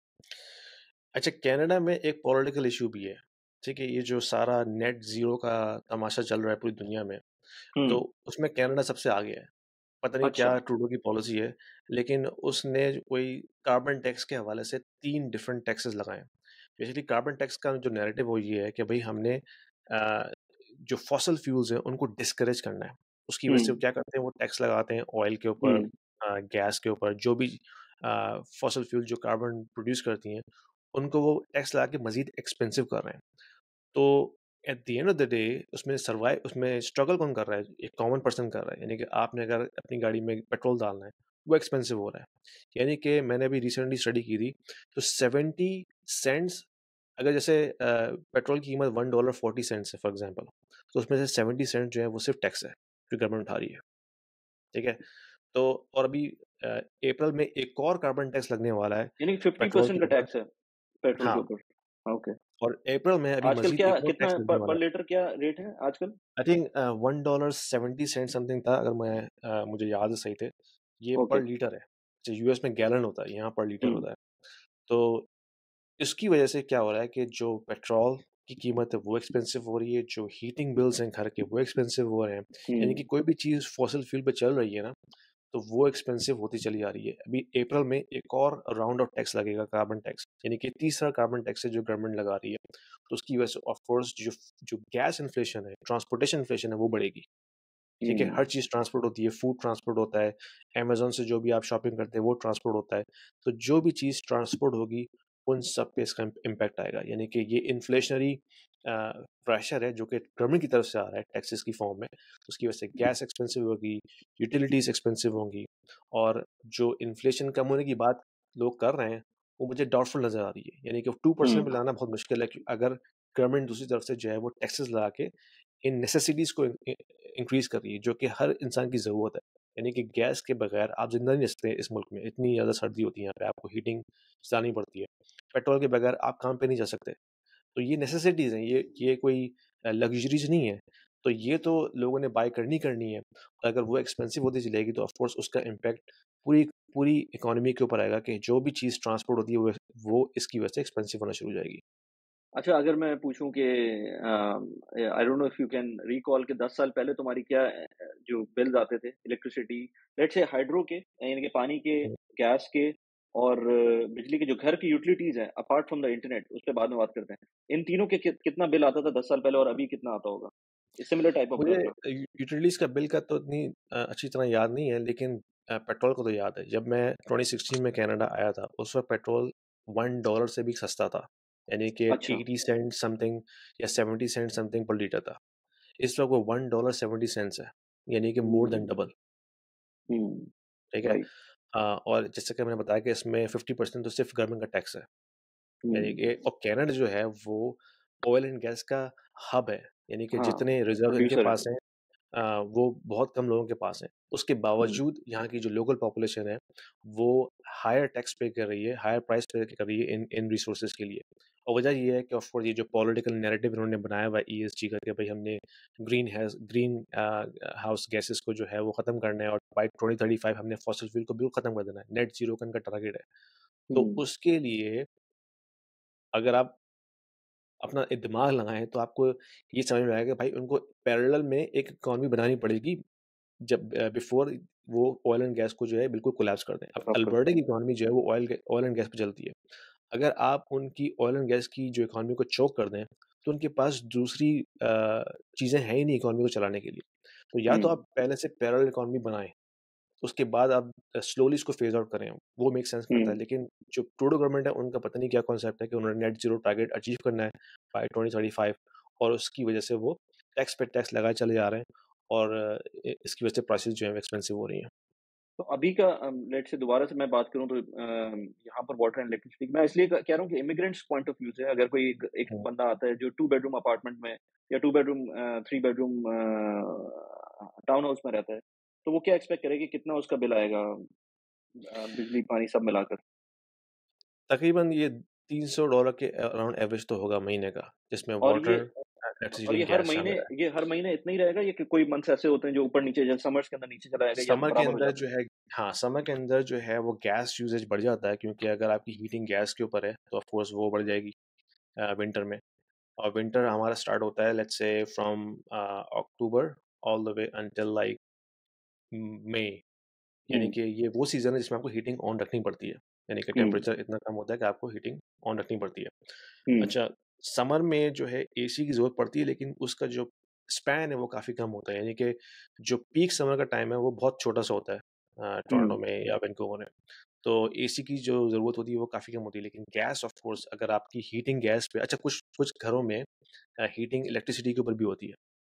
अच्छा, कनाडा में एक पॉलिटिकल इशू भी है, ठीक है, ये जो सारा नेट जीरो का तमाशा चल रहा है पूरी दुनिया में, हुँ, तो उसमें कनाडा सबसे आगे है। पता नहीं अच्छा। क्या ट्रूडो की पॉलिसी है, लेकिन उसने कोई कार्बन टैक्स के हवाले से तीन डिफरेंट टैक्सेस लगाए हैं। बेसिकली कार्बन टैक्स का जो नैरेटिव वो ये है कि भाई हमने अ, जो फॉसल फ्यूल्स हैं उनको डिस्करेज करना है। उसकी वजह से वो हुँ, क्या करते हैं, वो टैक्स लगाते हैं ऑयल के ऊपर, हुँ, अ, गैस के ऊपर, जो भी अ, फॉसल फ्यूल जो कार्बन प्रोड्यूस करती हैं, उनको वो टैक्स लगा के मज़ीद एक्सपेंसिव कर रहे हैं। तो at the end of the day उसमें सर्वाइव उसमें स्ट्रगल कौन कर रहा है? एक कॉमन पर्सन कर रहा है। यानी कि आपने अगर अपनी गाड़ी में पेट्रोल डालना है, वो एक्सपेंसिव हो रहा है। यानी कि मैंने अभी रिसेंटली स्टडी की थी, तो सेवेंटी सेंट्स, अगर जैसे अ, पेट्रोल की कीमत वन डॉलर फोर्टी सेंट्स है फॉर एग्जांपल, तो उसमें से सेवेंटी सेंट जो है वो सिर्फ टैक्स है, जो गवर्नमेंट उठा रही है। ठीक है? तो और अभी अ, अप्रैल में एक और कार्बन टैक्स लगने वाला है यानी पेट्रोल फिफ्टी परसेंट के का ऊपर। टैक्स है पेट्रोल के हाँ, ऊपर। ओके। और अप्रैल में अभी आजकल मज़ीद क्या एक और कितना टैक्स प लगने वाला पर है। लीटर क्या रेट है आजकल? I think one dollar seventy cent something था, अगर मैं अ, मुझे याद है सही थे। ये ओके। पर लीटर है। जो यूएस में गैलन होता है, यहाँ पर लीटर हुँ, होता है। तो इसकी वजह से क्या हो रहा है कि जो पेट्रोल की कीमत है वो एक्सपेंसिव हो रही है, जो हीटिंग बिल्स हैं घर के वो एक्सपेंसिव हो रहे हैं। यानी कि हुँ, कोई भी चीज़ फॉसिल फ्यूल पे चल रही है ना, तो वो एक्सपेंसिव होती चली आ रही है। अभी अप्रैल में एक और राउंड ऑफ टैक्स लगेगा, कार्बन टैक्स, यानी कि तीसरा कार्बन टैक्स है जो गवर्नमेंट लगा रही है। तो उसकी वजह से ऑफ कोर्स जो जो गैस इन्फ्लेशन है, ट्रांसपोर्टेशन इन्फ्लेशन है, वो बढ़ेगी। ठीक है? हुँ, हर चीज़ ट्रांसपोर्ट होती है, फूड ट्रांसपोर्ट होता है, अमेज़न से जो भी आप शॉपिंग करते हैं वो ट्रांसपोर्ट होता है। तो जो भी चीज़ ट्रांसपोर्ट होगी, उन सब पे इसका इम इम्पैक्ट आएगा। यानी कि ये इन्फ्लेशनरी अ, प्रेशर है जो कि गवर्नमेंट की तरफ से आ रहा है टैक्सेस की फॉर्म में। उसकी वजह से गैस एक्सपेंसिव होगी, यूटिलिटीज़ एक्सपेंसिव होंगी, और जो इन्फ्लेशन कम होने की बात लोग कर रहे हैं, वो मुझे डाउटफुल नज़र आ रही है। यानी कि टू परसेंट हुँ, पे लाना बहुत मुश्किल है, कि अगर गवर्नमेंट दूसरी तरफ से जो है वो टैक्सेस लगा के इन नेसेसिटीज़ को इ इंक्रीज़ कर रही है, जो कि हर इंसान की ज़रूरत है। यानी कि गैस के बगैर आप ज़िंदा नहीं रह सकते इस मुल्क में, इतनी ज़्यादा सर्दी होती है यहाँ पे, आपको हीटिंग चलानी पड़ती है। पेट्रोल के बगैर आप काम पे नहीं जा सकते। तो ये नेसेसिटीज़ हैं, ये ये कोई अ, लग्ज़रीज़ नहीं है। तो ये तो लोगों ने बाय करनी करनी है। और अगर वो एक्सपेंसिव होती चली जाएगी, तो ऑफ़ कोर्स उसका इम्पैक्ट पूरी पूरी इकोनॉमी के ऊपर आएगा, कि जो भी चीज़ ट्रांसपोर्ट होती है वो वो इसकी वजह से एक्सपेंसिव होना शुरू हो जाएगी। अच्छा अगर मैं पूछूँ कि uh, I don't know if you can recall कि दस साल पहले तुम्हारी क्या अ, जो बिल्स आते थे इलेक्ट्रिसिटी लेट्स से हाइड्रो के यानी कि पानी के, हुँ। गैस के और अ, बिजली के जो घर की यूटिलिटीज़ हैं अपार्ट फ्रॉम द इंटरनेट उस पे बाद में बात करते हैं। इन तीनों के कित कितना बिल आता था दस साल पहले और अभी कितना आता होगा? सिमिलर टाइप ऑफ मुझे ग्रोथ में। यू यूटिलिटीज़ का बिल का तो इतनी अ, अच्छी तरह याद नहीं है, लेकिन अ, पेट्रोल का तो याद है। जब मैं ट्वेंटी सिक्सटीन में कनाडा आया था, उस वक़्त पेट्रोल वन डॉलर से भी सस्ता था। यानी कि अच्छा। एटी सेंट समथिंग या सेवेंटी सेंट समथिंग पर लीटर था। इस वक़्त वो वन डॉलर सेवेंटी सेंट्स है, यानी कि मोर देन हुँ, डबल, हुँ, ठीक है? राइट। अ, और जैसे कि मैंने बताया कि इसमें फिफ्टी परसेंट तो सिर्फ़ गवर्नमेंट का टैक्स है। यानी हुँ, कि और कनाडा जो है वो ऑयल एंड गैस का हब है, यानी कि हाँ, जितने रिजर्व इनके प्रोड्यूसर है। पास हैं अ, वो बहुत कम लोगों के पास हैं। उसके हुँ, बावजूद यहाँ की जो लोकल पॉपुलेशन है, वो हायर टैक्स पे कर रही है, हायर प्राइस पे कर रही है इन इन रिसोर्सेज़ के लिए। और वजह ये है कि ऑफ कोर्स ये जो पॉलिटिकल नैरेटिव इन्होंने बनाया हुआ है ईएसजी का कि भई हमने green has green uh, house gases को जो है वो ख़त्म करना है और बाय ट्वेंटी थर्टी फाइव हमने फॉसिल फ्यूल को बिल्कुल ख़त्म कर देना है। नेट ज़ीरो का इनका टारगेट है। तो हुँ, उसके लिए अगर आप अपना एक दिमाग लगाएँ तो आपको ये समझ में आएगा कि भाई उनको पैरेलल में एक इकॉनमी बनानी पड़ेगी जब अ, बिफ़ोर वो ऑयल एंड गैस को जो है बिल्कुल कोलैप्स कर दें। अब खराब कर अल्बर्टा दें। की इकॉनमी जो है वो ऑयल ग ऑयल एंड गैस पे चलती है। अगर आप उनकी ऑयल एंड गैस की जो इकॉनमी को चोक कर दें, तो उनके पास दूसरी अ, चीज़ें हैं ही नहीं इकॉनमी को चलाने के लिए। तो या तो हुँ, आप पहले से पैरेलल इकॉनमी बनाएँ, उसके बाद आप अ, स्लोली इसको फेज़ आउट करें, वो मेक सेंस करता है। हुँ। लेकिन जो ट्रूडो गवर्नमेंट है उनका पता नहीं क्या कॉन्सेप्ट है कि उन्होंने नेट ज़ीरो टारगेट अचीव करना है बाय ट्वेंटी थर्टी फाइव और उसकी वजह से वो टैक्स पे टैक्स लगाए चले जा रहे हैं और अ, इ इसकी वजह से प्राइसेज़ जो हैं वो एक्सपेंसिव हो रही हैं। तो अभी का अम, लेट्स से दोबारा से मैं बात करूँ तो अ, यहाँ पर वाटर एंड इलेक्ट्रिसिटी मैं इसलिए क कह रहा हूँ कि इमिग्रेंट्स पॉइंट ऑफ व्यू से अगर कोई एक एक हुँ। बंदा आता है जो टू बेडरूम अपार्टमेंट में या two bedroom uh, three bedroom uh, town house में रहता है, तो वो क्या एक्सपेक्ट करे कि कितना उसका बिल आएगा अ, बिजली, पानी सब मिलाकर? तकरीबन ये तीन सौ डॉलर के अराउंड एवरेज तो होगा महीने का, जिसमें और ये वाटर, इलेक्ट्रिसिटी और ये एंड हर गैस महीने शामिल है। ये हर महीने इतना ही रहेगा या कि कोई मंथ्स ऐसे होते हैं जो ऊपर-नीचे जैसे समर्स के अंदर नीचे चला जाएगा या समर के बराबर हो अंदर जाता जो है हाँ, समर के अंदर जो है वो गैस यूसेज बढ़ जाता है क्योंकि अगर आपकी हीटिंग गैस के ऊपर है, तो ऑफ कोर्स वो बढ़ जाएगी अ, विंटर में। और विंटर हमारा स्टार्ट होता है let's say from uh, October all the way until like May, है? यानी हुँ, कि ये वो सीज़न है जिसमें आपको हीटिंग ऑन रखनी पड़ती है। यानी कि हुँ, टेम्परेचर इतना कम होता है कि आपको हीटिंग ऑन रखनी पड़ती है। हुँ, अच्छा, समर में जो है एसी की ज़रूरत पड़ती है लेकिन उसका जो स्पैन है वो काफ़ी कम होता है, यानी कि जो पीक समर का टाइम है वो बहुत छोटा-सा होता है अ, टोरंटो हुँ, में या वैंकूवर में। तो एसी की जो ज़रूरत होती है वो काफ़ी कम होती है, लेकिन गैस ऑफ कोर्स अगर आपकी हीटिंग गैस पे अच्छा कुछ कुछ घरों में अ, हीटिंग इलेक्ट्रिसिटी के ऊपर भी होती है।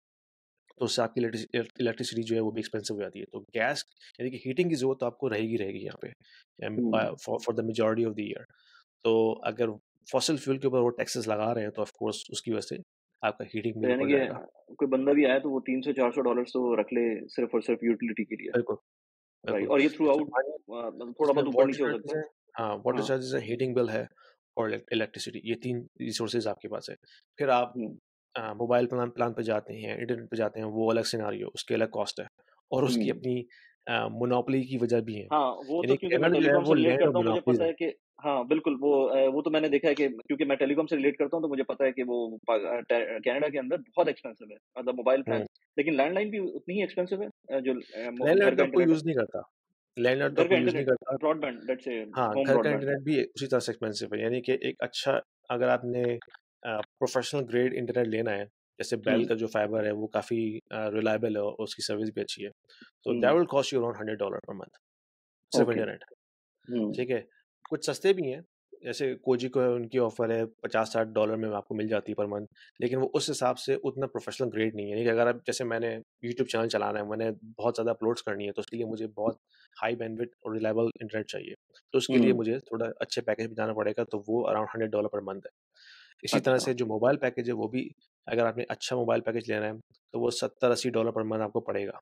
तो उससे आपकी इलेक्ट्रिसि इलेक्ट्रिसिटी जो है वो भी एक्सपेंसिव हो जाती है। तो गैस यानी कि हीटिंग की ज़रूरत तो आपको रहेगी रहेगी यहाँ पे एम हुँ। Uh, for for the majority of the year. तो अगर फॉसिल फ्यूल के ऊपर वो टैक्सेस लगा रहे हैं तो ऑफ कोर्स उसकी वजह से आपका हीटिंग तो बिल यानी बढ़ कि जाएगा। अ, कोई बंदा भी आया तो वो तीन सौ चार सौ डॉलर्स तो रख ले सिर्फ़ और सिर्फ़ यूटिलिटी के लिए, बिल्कुल, राइट बिल्कुल। और ये थ्रू इसमें आउट पानी अ, मतलब थोड़ा इसमें बहुत वाटर ऊपर-नीचे हो सकता चार्जेज़ है? हैं, हाँ, वाटर हाँ, चार्जेज़ है, हीटिंग बिल है और इलेक इलेक्ट्रिसिटी, ये तीन रिसोर्सेज़ आपके पास है। फिर आप हुँ, अ, मोबाइल प्लान प्लान पे जाते हैं, इंटरनेट पे जाते हैं, वो अलग सिनेरियो, उसकी अलग कॉस्ट है और उसकी हुँ। अपनी अ, मोनोपोली की वजह भी है। हाँ, वो तो यानी क्योंकि मैं कनाडा जो है टेलीकॉम वो से रिलेट लैंड ऑफ करता हूँ, मुझे मोनोपोलीज़ पता है। है कि हाँ, बिल्कुल वो अ, वो तो मैंने देखा है कि क्योंकि मैं टेलीकॉम से रिलेट करता हूँ, तो मुझे पता है कि वो प अ, ट कनाडा के अंदर बहुत एक्सपेंसिव है, मतलब मोबाइल हुँ, प्लान लेकिन लैंडलाइन भी उतनी ही एक्सपेंसिव है अ, जो अ, मो घर लैंडलॉर्ड का तो अब कोई इंटरनेट है? यूज़ नहीं करता। लैंडलॉर्ड तो घर अब का कोई यूज़ नहीं इंटरनेट, करता। ब्रॉडबैंड लेट्स से हाँ, होम घर का ब्रॉडबैंड। इंटरनेट भी उसी तरह से एक्सपेंसिव है, यानी कि एक अच्छा अगर आपने अ, प्रोफ़ेशनल ग्रेड इंटरनेट लेना है, जैसे बेल हुँ, का जो फाइबर है वो काफ़ी अ, रिलायबल है और उसकी सर्विस भी अच्छी है। तो that um, will cost you around hundred dollar per month, सिर्फ़ ओके, इंटरनेट। हुँ, ठीक है? कुछ सस्ते भी हैं, जैसे कोजिको है उनकी ऑफ़र है पचास साठ डॉलर में आपको मिल जाती है पर मंथ, लेकिन वो उस हिसाब से उतना प्रोफ़ेशनल ग्रेड नहीं है। यानी कि अगर आप जैसे मैंने यूट्यूब चैनल चलाना है, मैंने बहुत ज़्यादा अपलोड्स करनी है, तो उसके लिए मुझे बहुत हाई बैंडविड्थ और रिलायबल इंटरनेट चाहिए। तो उसके लिए हुँ, मुझे थोड़ा अच्छे पैकेज पे जाना पड़ेगा, तो वो around hundred dollar per month है। इसी तरह अच्छा, से जो मोबाइल पैकेज है, वो भी अगर आपने अच्छा मोबाइल पैकेज लेना है, तो वो सत्तर अस्सी डॉलर पर मंथ आपको पड़ेगा।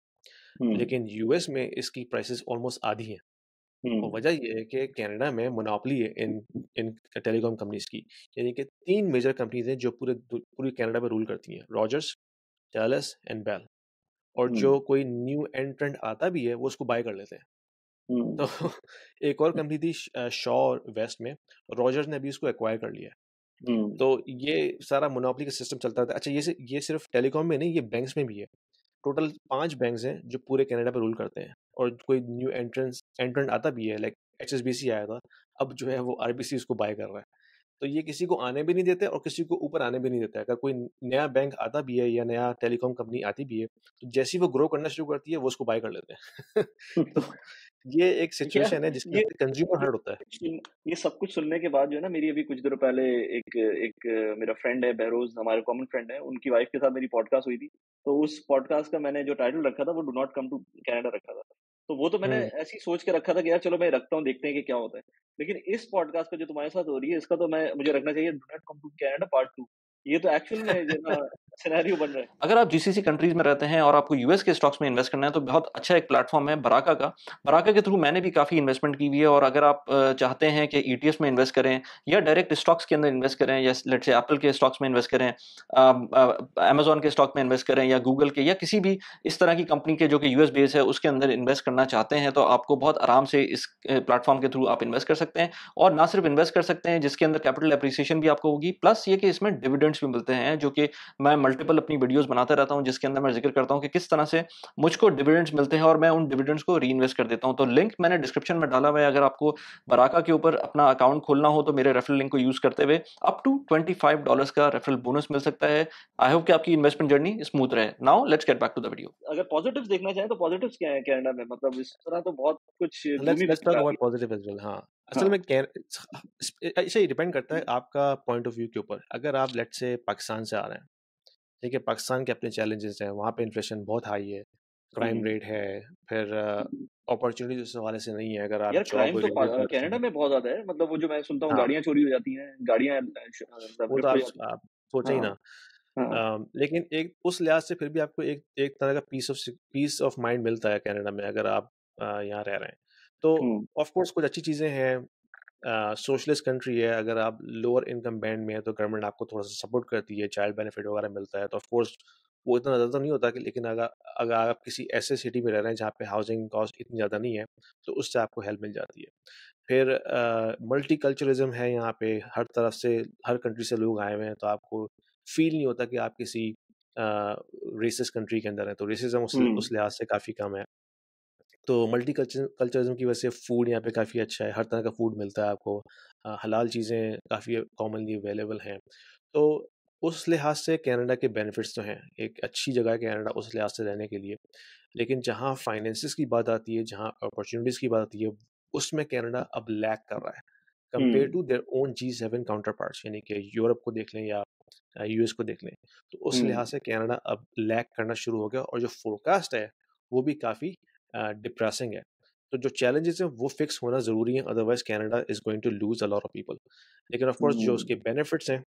हुँ, लेकिन यूएस में इसकी प्राइसेज़ ऑलमोस्ट आधी हैं। और हुँ, वजह ये है कि कनाडा में मोनोपोली है इन इन टेलीकॉम कंपनीज़ की। यानी कि तीन मेजर कंपनीज़ हैं जो पूरे दु पूरी कनाडा पे रूल करती हैं, रॉजर्स, टेलस एंड बेल और हुँ, जो कोई न्यू एंट्रेंट आता भी है, वो उसको बाय कर लेते हैं। तो हुँ, एक और कंपनी थी श अ, शॉ और वेस्ट में, रॉजर्स ने अभी उसको एक्वायर कर लिया है। हुँ, तो ये सारा मोनोपोली का सिस्टम चलता था। अच्छा ये सि ये सिर्फ़ टेलीकॉम में नहीं, ये बैंक्स में भी है। टोटल पाँच बैंक्स हैं जो पूरे कनाडा पे रूल करते हैं और कोई न्यू एंट्रेंस एंट्रेंट आता भी है लाइक एचएसबीसी आया था, अब जो है वो आरबीसी उसको बाय कर रहा है। तो ये किसी को आने भी नहीं देते और किसी को ऊपर आने भी नहीं देता है। अगर कोई नया बैंक आता भी है या नया टेलीकॉम कंपनी आती भी है, तो जैसे ही वो ग्रो करना शुरू करती है, वो उसको बाय कर लेते हैं। तो ये एक यार सिचुएशन है जिसकी ये वजह से कंज्यूमर ये हर्ट होता है। सुन ये सब कुछ सुनने के बाद जो है ना मेरी अभी कुछ दिनों पहले एक एक मेरा फ्रेंड है बहरोज़ हमारे कॉमन फ्रेंड है, उनकी वाइफ़ के साथ मेरी पॉडकास्ट हुई थी। तो उस पॉडकास्ट का मैंने जो टाइटल रखा था वो do not come to Canada रखा था। तो वो तो मैंने हुँ, ऐसे ही सोच के रखा था कि यार चलो मैं रखता हूँ देखते हैं कि क्या होता है। लेकिन इस पॉडकास्ट पे जो तुम्हारे साथ हो रही है इसका तो मैं मुझे रखना चाहिए do not come to Canada part two ये तो एक्चुअल में जो ना सिनेरियो बन रहा है। अगर आप जीसीसी कंट्रीज़ में रहते हैं और आपको यूएस के स्टॉक्स में इन्वेस्ट करना है, तो बहुत अच्छा एक प्लेटफ़ॉर्म है बराका का। बराका के थ्रू मैंने भी काफ़ी इन्वेस्टमेंट की हुई है, और अगर आप अ, चाहते हैं कि ईटीएफ्स में इन्वेस्ट करें या डायरेक्ट स्टॉक्स के अंदर इन्वेस्ट करें, या लेट्स से एप्पल के स्टॉक्स में इन्वेस्ट करें, अ, अ, अमेज़न के स्टॉक में इन्वेस्ट करें, या गूगल के, या किसी भी इस तरह की कंपनी के जो कि यूएस बेस है, उसके अंदर इन्वेस्ट करना चाहते हैं, तो आपको बहुत आराम से इस अ, प्लेटफ़ॉर्म के थ्रू आप इन्वेस्ट कर सकते हैं। और ना सिर्फ इन्वेस्ट कर सकते हैं, जिसके अंदर कैपिटल एप्रिसिएशन भी आपको होगी, प्लस ये कि इसमें डिविडेंड्स भी मिलते हैं, जो कि मैं मल्टीपल अपनी वीडियोस बनाता रहता हूं, जिसके अंदर मैं जिक्र करता हूं कि किस तरह से मुझको डिविडेंड्स मिलते हैं, और मैं उन डिविडेंड्स को री इन्वेस्ट कर देता हूं। तो लिंक मैंने डिस्क्रिप्शन में डाला हुआ है। अगर आपको बराका के ऊपर अपना अकाउंट खोलना हो, तो मेरे रेफरल लिंक को यूज करते हुए up to twenty five dollars का रेफरल बोनस मिल सकता है। आई होप कि आपकी इन्वेस्टमेंट जर्नी स्मूथ रहे। Now let's get back to the video. अगर पॉजिटिव्स देखना चाहें तो पॉजिटिव्स क्या है कनाडा में? मतलब इस तरह तो बहुत कुछ let's gloomy let's talk picture आ रही अबाउट पॉजिटिव एज वेल। हाँ, है। असल हाँ। में कैन ऐसे ही डिपेंड करता है आपका पॉइंट ऑफ व्यू के ऊपर। अगर आप लेट्स से पाकिस्तान से आ रहे हैं, ठीक है, पाकिस्तान के अपने चैलेंजेस हैं, वहाँ पे इन्फ्लेशन बहुत हाई है, क्राइम हम्म। रेट है, फिर अपॉर्चुनिटीज उस हवाले से नहीं है। अगर आप यार जॉब क्राइम तो ओरिएंटेड पर्सन कनाडा हैं, में बहुत ज्यादा है। मतलब वो जो मैं सुनता हूँ, हाँ, गाड़ियां चोरी हो जाती हैं, गाड़ियां वो तो लिफ्ट हो आप जाती आप सोचे हैं। ही हाँ। ना। हाँ। अम, लेकिन एक उस लिहाज से फिर भी आपको एक एक तरह का piece of piece of mind मिलता है कनाडा में, अगर आप अ, यहाँ रह रहे हैं तो। हम्म। ऑफ कोर्स कुछ अच्छी चीज़ें हैं, सोशलिस्ट कंट्री है, अगर आप लोअर इनकम बैंड में है तो गवर्नमेंट आपको थोड़ा सा सपोर्ट करती है, चाइल्ड बेनिफिट वगैरह मिलता है, तो ऑफ कोर्स वो इतना ज़्यादा तो नहीं होता कि, लेकिन अगर अगर आप किसी ऐसे सिटी में रह रहे हैं जहाँ पे हाउसिंग कॉस्ट इतनी ज़्यादा नहीं है, तो उससे आपको हेल्प मिल जाती है। फिर मल्टी कल्चरलिज्म है यहाँ पे, हर तरफ से, हर कंट्री से लोग आए हुए हैं, तो आपको फील नहीं होता कि आप किसी रेसिस्ट कंट्री के अंदर हैं, तो रेसिज्म उस हम्म। उस लिहाज से काफ़ी कम है। तो मल्टी कल्चर कल्चरिज्म की वजह से फूड यहाँ पे काफ़ी अच्छा है, हर तरह का फूड मिलता है आपको, अ, हलाल चीज़ें काफ़ी कॉमनली अवेलेबल हैं। तो उस लिहाज से कनाडा के बेनिफिट्स तो हैं, एक अच्छी जगह है कनाडा उस लिहाज से रहने के लिए। लेकिन जहाँ फाइनेंसिस की बात आती है, जहाँ अपॉर्चुनिटीज़ की बात आती है, उसमें कनाडा अब लैग कर रहा है compare hmm. To their own G seven counterparts, यानी कि यूरोप को देख लें या यूएस को देख लें। तो उस हम्म। लिहाज से कनाडा अब लैग करना शुरू हो गया, और जो फोरकास्ट है वो भी काफ़ी डिप्रेसिंग है। तो जो चैलेंजेस हैं वो फिक्स होना ज़रूरी है, otherwise Canada is going to lose a lot of people. लेकिन ऑफ कोर्स जो हम्म। उसके बेनिफिट्स हैं,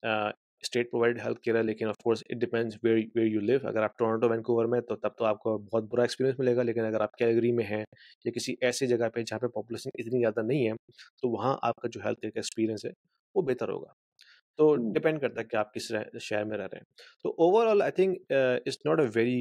स्टेट प्रोवाइड हेल्थ केयर है, लेकिन of course it depends where where you live. अगर आप टोरंटो वैंकूवर में, तो तब तो आपको बहुत बुरा एक्सपीरियंस मिलेगा, लेकिन अगर आप कैलगरी में हैं या किसी ऐसी जगह पे जहाँ पे पॉपुलेशन इतनी ज़्यादा नहीं है, तो वहाँ आपका जो हेल्थ केयर का एक्सपीरियंस है वो बेहतर होगा। तो हम्म। डिपेंड करता है कि आप किस रह- शहर में रह रहे हैं। तो overall I think it's not a very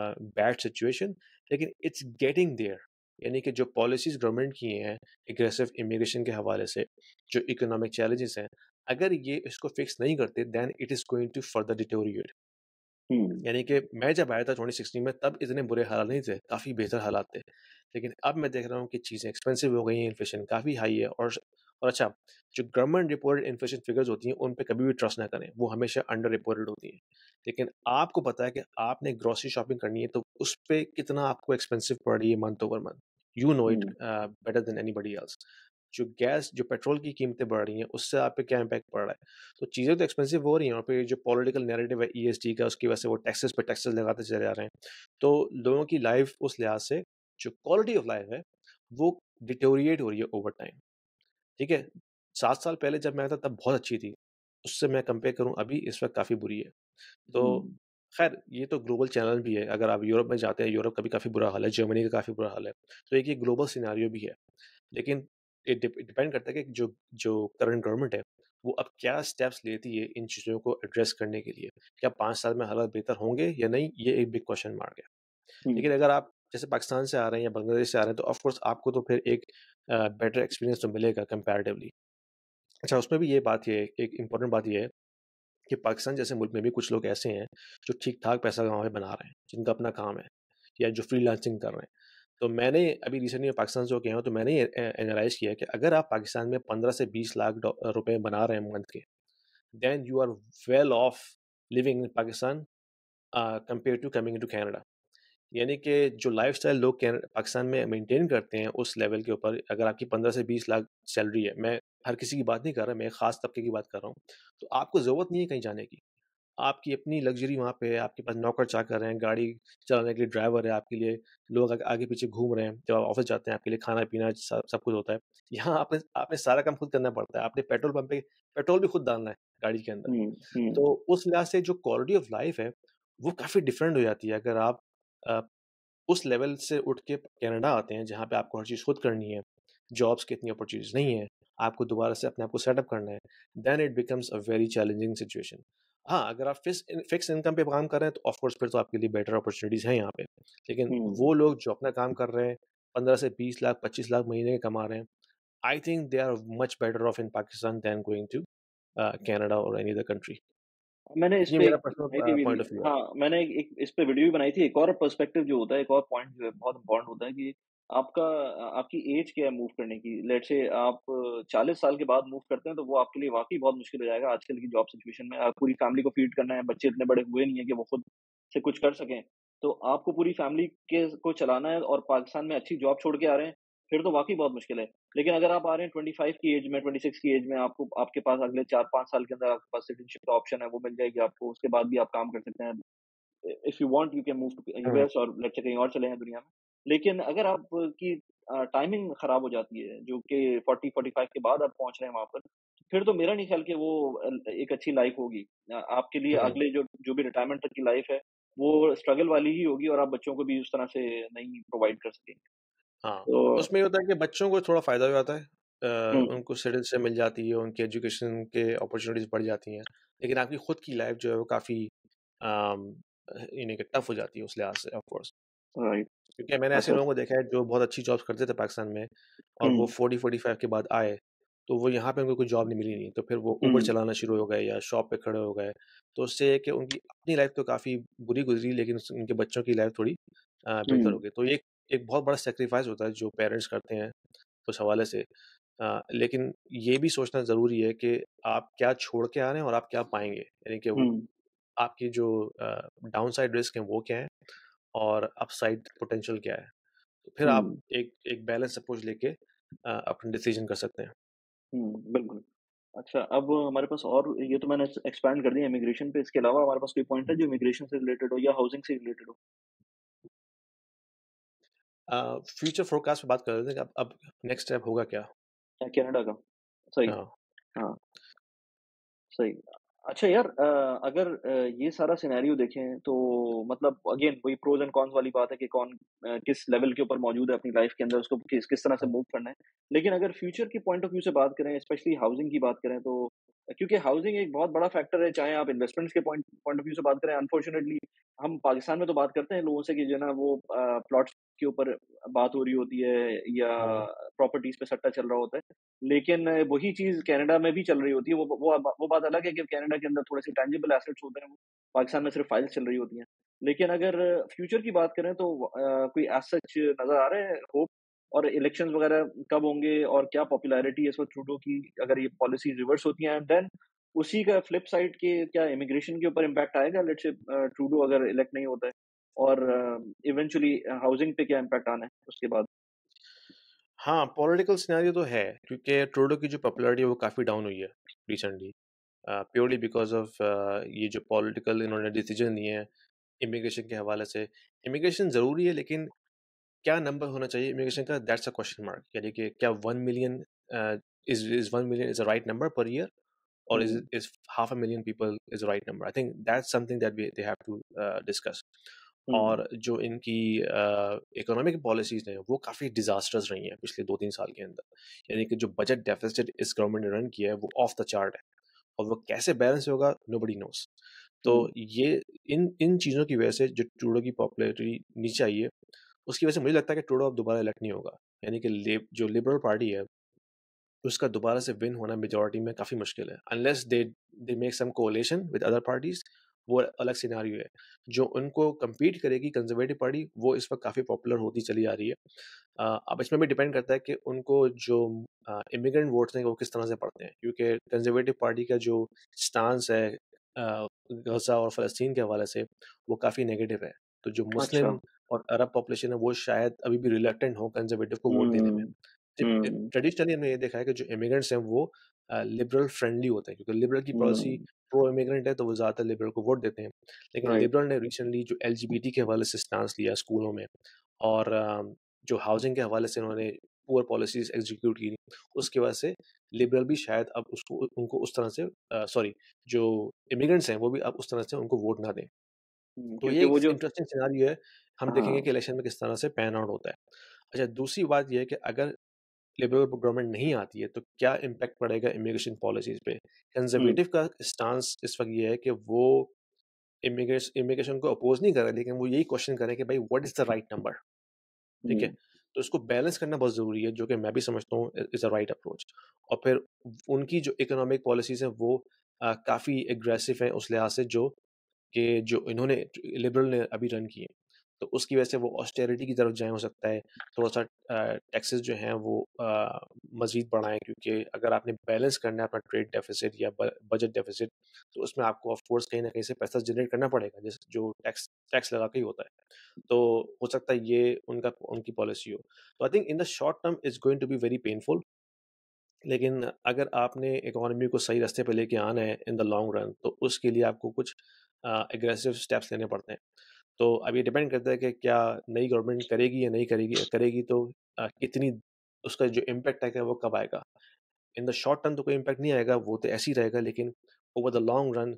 bad situation, लेकिन इट्स गेटिंग देयर। यानी कि जो पॉलिसीज गवर्नमेंट की हैं एग्रेसिव इमिग्रेशन के हवाले से, जो इकोनॉमिक चैलेंजेस हैं, अगर ये इसको फिक्स नहीं करते, then it is going to further deteriorate. Hmm. यानी कि मैं जब आया था ट्वेंटी सिक्सटीन में, तब इतने बुरे हालात नहीं थे, काफ़ी बेहतर हालात थे। लेकिन अब मैं देख रहा हूँ कि चीज़ें एक्सपेंसिव हो गई हैं, इन्फ्लेशन काफ़ी हाई है, और और अच्छा, जो गवर्नमेंट रिपोर्टेड इन्फ्लेशन फिगर्स होती हैं, उन पे कभी भी ट्रस्ट ना करें, वो हमेशा अंडर रिपोर्टेड होती हैं। लेकिन आपको पता है कि आपने ग्रोसरी शॉपिंग करनी है, तो उस पे कितना आपको एक्सपेंसिव पड़ रही है month over month. You know it hmm. Better than anybody else. जो गैस, जो पेट्रोल की कीमतें बढ़ रही हैं, उससे आप पे क्या इम्पैक्ट पड़ रहा है? तो चीज़ें तो एक्सपेंसिव हो रही हैं, और फिर जो पॉलिटिकल नैरेटिव है ईएसजी का, उसकी वजह से वो टैक्सेस पे टैक्सेस लगाते चले जा रहे हैं। तो लोगों की लाइफ उस लिहाज से, जो क्वालिटी ऑफ लाइफ है, वो डिटोरिएट हो रही है ओवर टाइम। ठीक है, सात साल पहले जब मैं आया था तब बहुत अच्छी थी, उससे मैं कंपेयर करूँ अभी, इस वक्त काफ़ी बुरी है। तो हम्म। खैर, ये तो ग्लोबल चैनल भी है, अगर आप यूरोप में जाते हैं, यूरोप का भी काफ़ी बुरा हाल है, जर्मनी का काफ़ी बुरा हाल है। तो एक ये ग्लोबल सिनेरियो भी है। लेकिन इट डिपेंड करता है कि जो जो करंट गवर्नमेंट है, वो अब क्या स्टेप्स लेती है इन चीज़ों को एड्रेस करने के लिए। क्या पाँच साल में हालात बेहतर होंगे या नहीं, ये एक बिग क्वेश्चन मार्क है। हम्म। लेकिन अगर आप जैसे पाकिस्तान से आ रहे हैं या बांग्लादेश से आ रहे हैं, तो ऑफ कोर्स आपको तो फिर एक बेटर एक्सपीरियंस तो मिलेगा कंपैरेटिवली। अच्छा, उसमें भी ये बात ये है, एक इम्पोर्टेंट बात ये है कि पाकिस्तान जैसे मुल्क में भी कुछ लोग ऐसे हैं जो ठीक-ठाक पैसा कमा के बना रहे हैं, जिनका अपना काम है, या जो फ्रीलांसिंग कर रहे हैं। तो मैंने अभी रिसेंटली में पाकिस्तान से होके आया हूँ, तो मैंने ये ए एनालाइज़ किया कि अगर आप पाकिस्तान में पंद्रह से बीस लाख डॉ रुपए बना रहे हैं मंथ के, then you are well off living in Pakistan uh, compare to coming to Canada. यानी कि जो लाइफ़स्टाइल लोग कैन पाकिस्तान में मेंटेन करते हैं, उस लेवल के ऊपर अगर आपकी पंद्रह से बीस लाख सैलरी है, मैं हर किसी की बात नहीं कर रहा, मैं एक ख़ास तबके की बात कर रहा हूँ, तो आपको ज़रूरत नहीं है कहीं जाने की। आपकी अपनी लग्ज़री वहाँ पे है, आपके पास नौकर-चाकर हैं, गाड़ी चलाने के लिए ड्राइवर है आपके लिए, लोग आग आगे-पीछे घूम रहे हैं, जब आप ऑफ़िस जाते हैं आपके लिए खाना-पीना सब सब कुछ होता है। यहाँ आपने आपने सारा काम खुद करना पड़ता है, आपने पेट्रोल पंप पे पेट्रोल भी खुद डालना है गाड़ी के अंदर। हुँ, हुँ, तो उस लिहाज से जो क्वालिटी ऑफ़ लाइफ़ है, वो काफ़ी डिफरेंट हो जाती है अगर आप अ, उस लेवल से उठ के कनाडा आते हैं जहाँ पे आपको हर चीज़ खुद करनी है, जॉब्स की इतनी अपॉर्च्युनिटीज़ नहीं है, आपको दोबारा से अपने आप को सेटअप करना है, then it becomes a very challenging situation. हाँ, अगर आप फिस इन फिक्स इनकम पे काम कर रहे हैं तो ऑफ कोर्स फिर तो आपके लिए बेटर अपॉर्च्युनिटीज़ हैं यहाँ पे। लेकिन हुँ। वो लोग जो अपना काम कर रहे हैं, पंद्रह से बीस लाख, पच्चीस लाख महीने के कमा रहे हैं, I think they are much better off in Pakistan than going to uh, Canada और एनी अदर कंट्री। मैंने इस ये पे मेरा एक बनाई पर्सनल थी uh, point video. Of view है। हाँ, मैंने एक एक इस पे वीडियो भी बनाई थी। एक और पर्सपेक्टिव जो होता है, एक और पॉइंट जो है बहुत इम्पोर्टेंट होता है कि आपका अ, आपकी एज क्या है मूव करने की। लेट्स से आप चालीस साल के बाद मूव करते हैं, तो वो आपके लिए वाक़ई बहुत मुश्किल हो जाएगा आजकल की जॉब सिचुएशन में। आप पूरी फैमिली को फीड करना है, बच्चे इतने बड़े हुए नहीं हैं कि वो खुद से कुछ कर सकें। तो आपको पूरी फैमिली के को चलाना है और पाकिस्तान में अच्छी जॉब छोड़ के आ रहे हैं, फिर तो वाक़ई बहुत मुश्किल है। लेकिन अगर आप आ रहे हैं पच्चीस की एज में, छब्बीस की एज में, आपको आपके पास अगले चार पाँच साल के अंदर आपके पास सिटीज़नशिप का ऑप्शन है, वो मिल जाएगी आपको, उसके बाद भी आप काम कर सकते हैं। If you want you can move to um, US और लेट्स से कहीं और चले हैं दुनिया में। लेकिन अगर आपकी अ, टाइमिंग खराब हो जाती है, जो कि चालीस पैंतालीस के बाद आप पहुँच रहे हैं वहाँ पर, फिर तो मेरा नहीं ख्याल कि वो अ, एक अच्छी लाइफ होगी। अ, आपके लिए हुँ। अगले जो जो भी रिटायरमेंट तक की लाइफ है, वो स्ट्रगल वाली ही होगी और आप बच्चों को भी उस तरह से नहीं प्रोवाइड कर सकेंगे। हाँ, तो उसमें ये होता है कि बच्चों को थोड़ा फ़ायदा हो जाता है। अ, हुँ, उनको सिटीज़नशिप मिल जाती है, उनकी एजुकेशन के अपॉर्च्युनिटीज़ बढ़ जाती हैं। लेकिन आपकी खुद की लाइफ़ जो है वो काफ़ी अम, अ, यानी कि टफ़ हो जाती है उस लिहाज से ऑफ़ कोर्स। राइट। क्योंकि मैंने ऐसे अच्छा। लोगों को देखा है जो बहुत अच्छी जॉब्स करते थे पाकिस्तान में और वो हुँ, चालीस पैंतालीस के बाद आए, तो वो यहाँ पे उनको कोई जॉब नहीं मिली नहीं, तो फिर वो उबर हुँ, चलाना शुरू हो गए या शॉप पे खड़े हो गए। तो उससे ये है कि उनकी अपनी लाइफ़ तो काफ़ी बुरी गुज़री लेकिन उस उनके बच्चों की लाइफ़ थोड़ी अ, बेहतर हो हुँ, गई। तो ये एक एक बहुत बड़ा सैक्रिफ़ाइस होता है जो पेरेंट्स करते हैं उस हवाले से। अ, लेकिन ये भी सोचना ज़रूरी है कि आप क्या छोड़ के आ रहे हैं और आप क्या पाएँगे? यानी कि वो हुँ, आपकी जो अ, डाउनसाइड रिस्क हैं वो क्या हैं और अपसाइड पोटेंशियल क्या है? तो फिर आप हुँ, एक एक बैलेंस अप्रोच लेके अ, अपना डिसीजन कर सकते हैं। हुँ, बिल्कुल। अच्छा, अब हमारे पास और ये तो मैंने एक्स एक्सपैंड कर दिया इमिग्रेशन पे, इसके अलावा हमारे पास कोई पॉइंट है जो इमिग्रेशन से रिलेटेड हो या हाउसिंग से रिलेटेड हो? अ, फ्यूचर फोरकास्ट पे बात कर रहे थे कि अब अब नेक्स्ट स्टेप होगा क्या? या कनाडा का? सही। हाँ। हाँ। सही। अच्छा यार, अ, अगर अ, ये सारा सिनेरियो देखें तो मतलब अगेन वही प्रोज़ एंड कॉन्स वाली बात है कि कौन अ, किस लेवल के ऊपर मौजूद है अपनी लाइफ़ के अंदर, उसको किस किस तरह से हाँ। मूव करना है। लेकिन अगर फ्यूचर के पॉइंट ऑफ व्यू से बात करें, स्पेशली हाउसिंग की बात करें, तो क्योंकि हाउसिंग एक बहुत बड़ा फैक्टर है, चाहे आप इन्वेस्टमेंट्स के पॉइंट पॉइंट ऑफ व्यू से बात करें। अनफॉर्चुनेटली हम पाकिस्तान में तो बात करते हैं लोगों से कि जो है ना वो अ, प्लॉट्स के ऊपर बात हो रही होती है या हुँ, प्रॉपर्टीज़ पे सट्टा चल रहा होता है। लेकिन वही चीज़ कनाडा में भी चल रही होती है। वो वो वो बात अलग है कि कनाडा के अंदर थोड़े-से टैंजिबल एसेट्स होते हैं, वो पाकिस्तान में सिर्फ़ फाइल्स चल रही होती हैं। लेकिन अगर फ्यूचर की बात करें तो अ, कोई एज़ सच नज़र आ रहा है होप? और इलेक्शंस वगैरह कब होंगे और क्या पॉपुलैरिटी है इस वक़्त ट्रूडो की, अगर ये पॉलिसी रिवर्स होती हैं, एंड देन उसी का फ्लिप साइड के क्या इमिग्रेशन के ऊपर इम्पैक्ट आएगा, लेट्स से अ, ट्रूडो अगर इलेक्ट नहीं होता है? और इवेंचुअली हाउसिंग पे क्या इम्पैक्ट आना है उसके बाद? हाँ, पॉलिटिकल सिनेरियो तो है क्योंकि ट्रूडो की जो पॉपुलैरिटी है वो काफ़ी डाउन हुई है recently uh, purely because of uh, ये जो पॉलिटिकल इन्होंने डिसीजन लिए हैं इमिग्रेशन के हवाले से। इमिग्रेशन ज़रूरी है लेकिन क्या नंबर होना चाहिए इमिग्रेशन का दैट्स अ क्वेश्चन मार्क यानी कि क्या one million is is one million is a right number per year और is um, is half a million people is a right number I think that's something that they have to discuss um, और जो इनकी economic policies हैं वो काफ़ी disasters रही हैं पिछले दो तीन साल के अंदर यानी कि जो बजट डेफिसिट इस गवर्नमेंट ने रन किया है वो ऑफ द चार्ट है और वो कैसे बैलेंस होगा नोबडी नोस तो हुँ, ये इन इन चीज़ों की वजह से जो ट्रूडो की पॉपुलैरिटी नीचे आई है उसकी वजह से मुझे लगता है कि ट्रूडो अब दोबारा इलेक्ट नहीं होगा। यानी कि लेब जो लिबरल पार्टी है, उसका दोबारा से विन होना मेजॉरिटी में काफ़ी मुश्किल है। Unless they they make some coalition with other parties, वो अलग सिनेरियो है। जो उनको कम्पीट करेगी कंज़र्वेटिव पार्टी, वो इस वक़्त काफ़ी पॉपुलर होती चली आ रही है। अ, अब इसमें भी डिपेंड करता है कि उनको जो अ, इमिग्रेंट वोट्स हैं, वो किस तरह से पड़ते हैं। क्योंकि कंज़र्वेटिव पार्टी का जो स्टांस है अ, गज़ा और फ़लस्तीन के हवाले से, वो काफ़ी नेगेटिव है। तो जो अच्छा। मुस्लिम और अरब पॉपुलेशन है, वो शायद अभी भी रिलक्टेंट हो कंज़र्वेटिव को वोट देने में। Um, tip tip um, traditionally हमने ये देखा है कि जो इमिग्रेंट्स हैं वो लिबरल फ्रेंडली होते हैं, क्योंकि लिबरल की पॉलिसी हम्म, प्रो इमिग्रेंट है तो वो ज़्यादातर लिबरल को वोट देते हैं। लेकिन राइट। लिबरल ने रिसेंटली जो एल जी बी टी के हवाले से स्टांस लिया स्कूलों में, और अ, जो हाउसिंग के हवाले से उन्होंने पुअर पॉलिसीज एग्जीक्यूट की, उसकी वजह से लिबरल भी शायद अब उसको उनको उस तरह से, सॉरी, जो इमिग्रेंट्स हैं वो भी अब उस तरह से उनको वोट ना दें। हम्म, तो ये क्योंकि एक वो जो इंटरेस्टिंग सिनारियो है, हम देखेंगे हाँ। कि इलेक्शन में किस तरह से पैन आउट होता है। अच्छा, दूसरी बात ये है कि अगर लिबरल गवर्नमेंट नहीं आती है तो क्या इम्पैक्ट पड़ेगा इमिग्रेशन पॉलिसीज पे। हम्म, कंजर्वेटिव का स्टांस इस वक्त ये है कि वो इमिग्रेशन इमिग्रेशन को अपोज नहीं कर रहे, लेकिन वो यही क्वेश्चन करें कि भाई what is the right number. ठीक है, हम्म, तो इसको बैलेंस करना बहुत ज़रूरी है, जो कि मैं भी समझता हूँ इज़ अ राइट अप्रोच। और फिर उनकी जो इकोनॉमिक पॉलिसीज़ हैं वो अ, काफ़ी एग्रेसिव हैं उस लिहाज से, जो कि जो इन्होंने लिबरल ने अभी रन किए। तो उसकी वजह से वो ऑस्टेरिटी की तरफ जाएँ, हो सकता है थोड़ा-सा अ, टैक्सेस जो हैं वो अ, मज़ीद बढ़ाएँ, क्योंकि अगर आपने बैलेंस करना है अपना ट्रेड डेफ़िसिट या ब बजट डेफ़िसिट, तो उसमें आपको ऑफ़ कोर्स कहीं न कहीं से पैसा जनरेट करना पड़ेगा, जिस जो टैक्स टैक्स लगा के ही होता है। तो हो सकता है ये उनका उनकी पॉलिसी हो। तो I think in the short term it's going to be very painful, लेकिन अगर आपने इकोनॉमी को सही रास्ते पे लेके आना है इन द लॉन्ग रन, तो उसके लिए आपको कुछ एग्रेसिव स्टेप्स लेने पड़ते हैं। तो अब ये डिपेंड करता है कि क्या नई गवर्नमेंट करेगी या नहीं करेगी, करेगी तो अ, कितनी, उसका जो इम्पैक्ट आएगा वो कब आएगा। इन द शॉर्ट टर्म तो कोई इम्पैक्ट नहीं आएगा, वो तो ऐसे ही रहेगा, लेकिन ओवर द लॉन्ग रन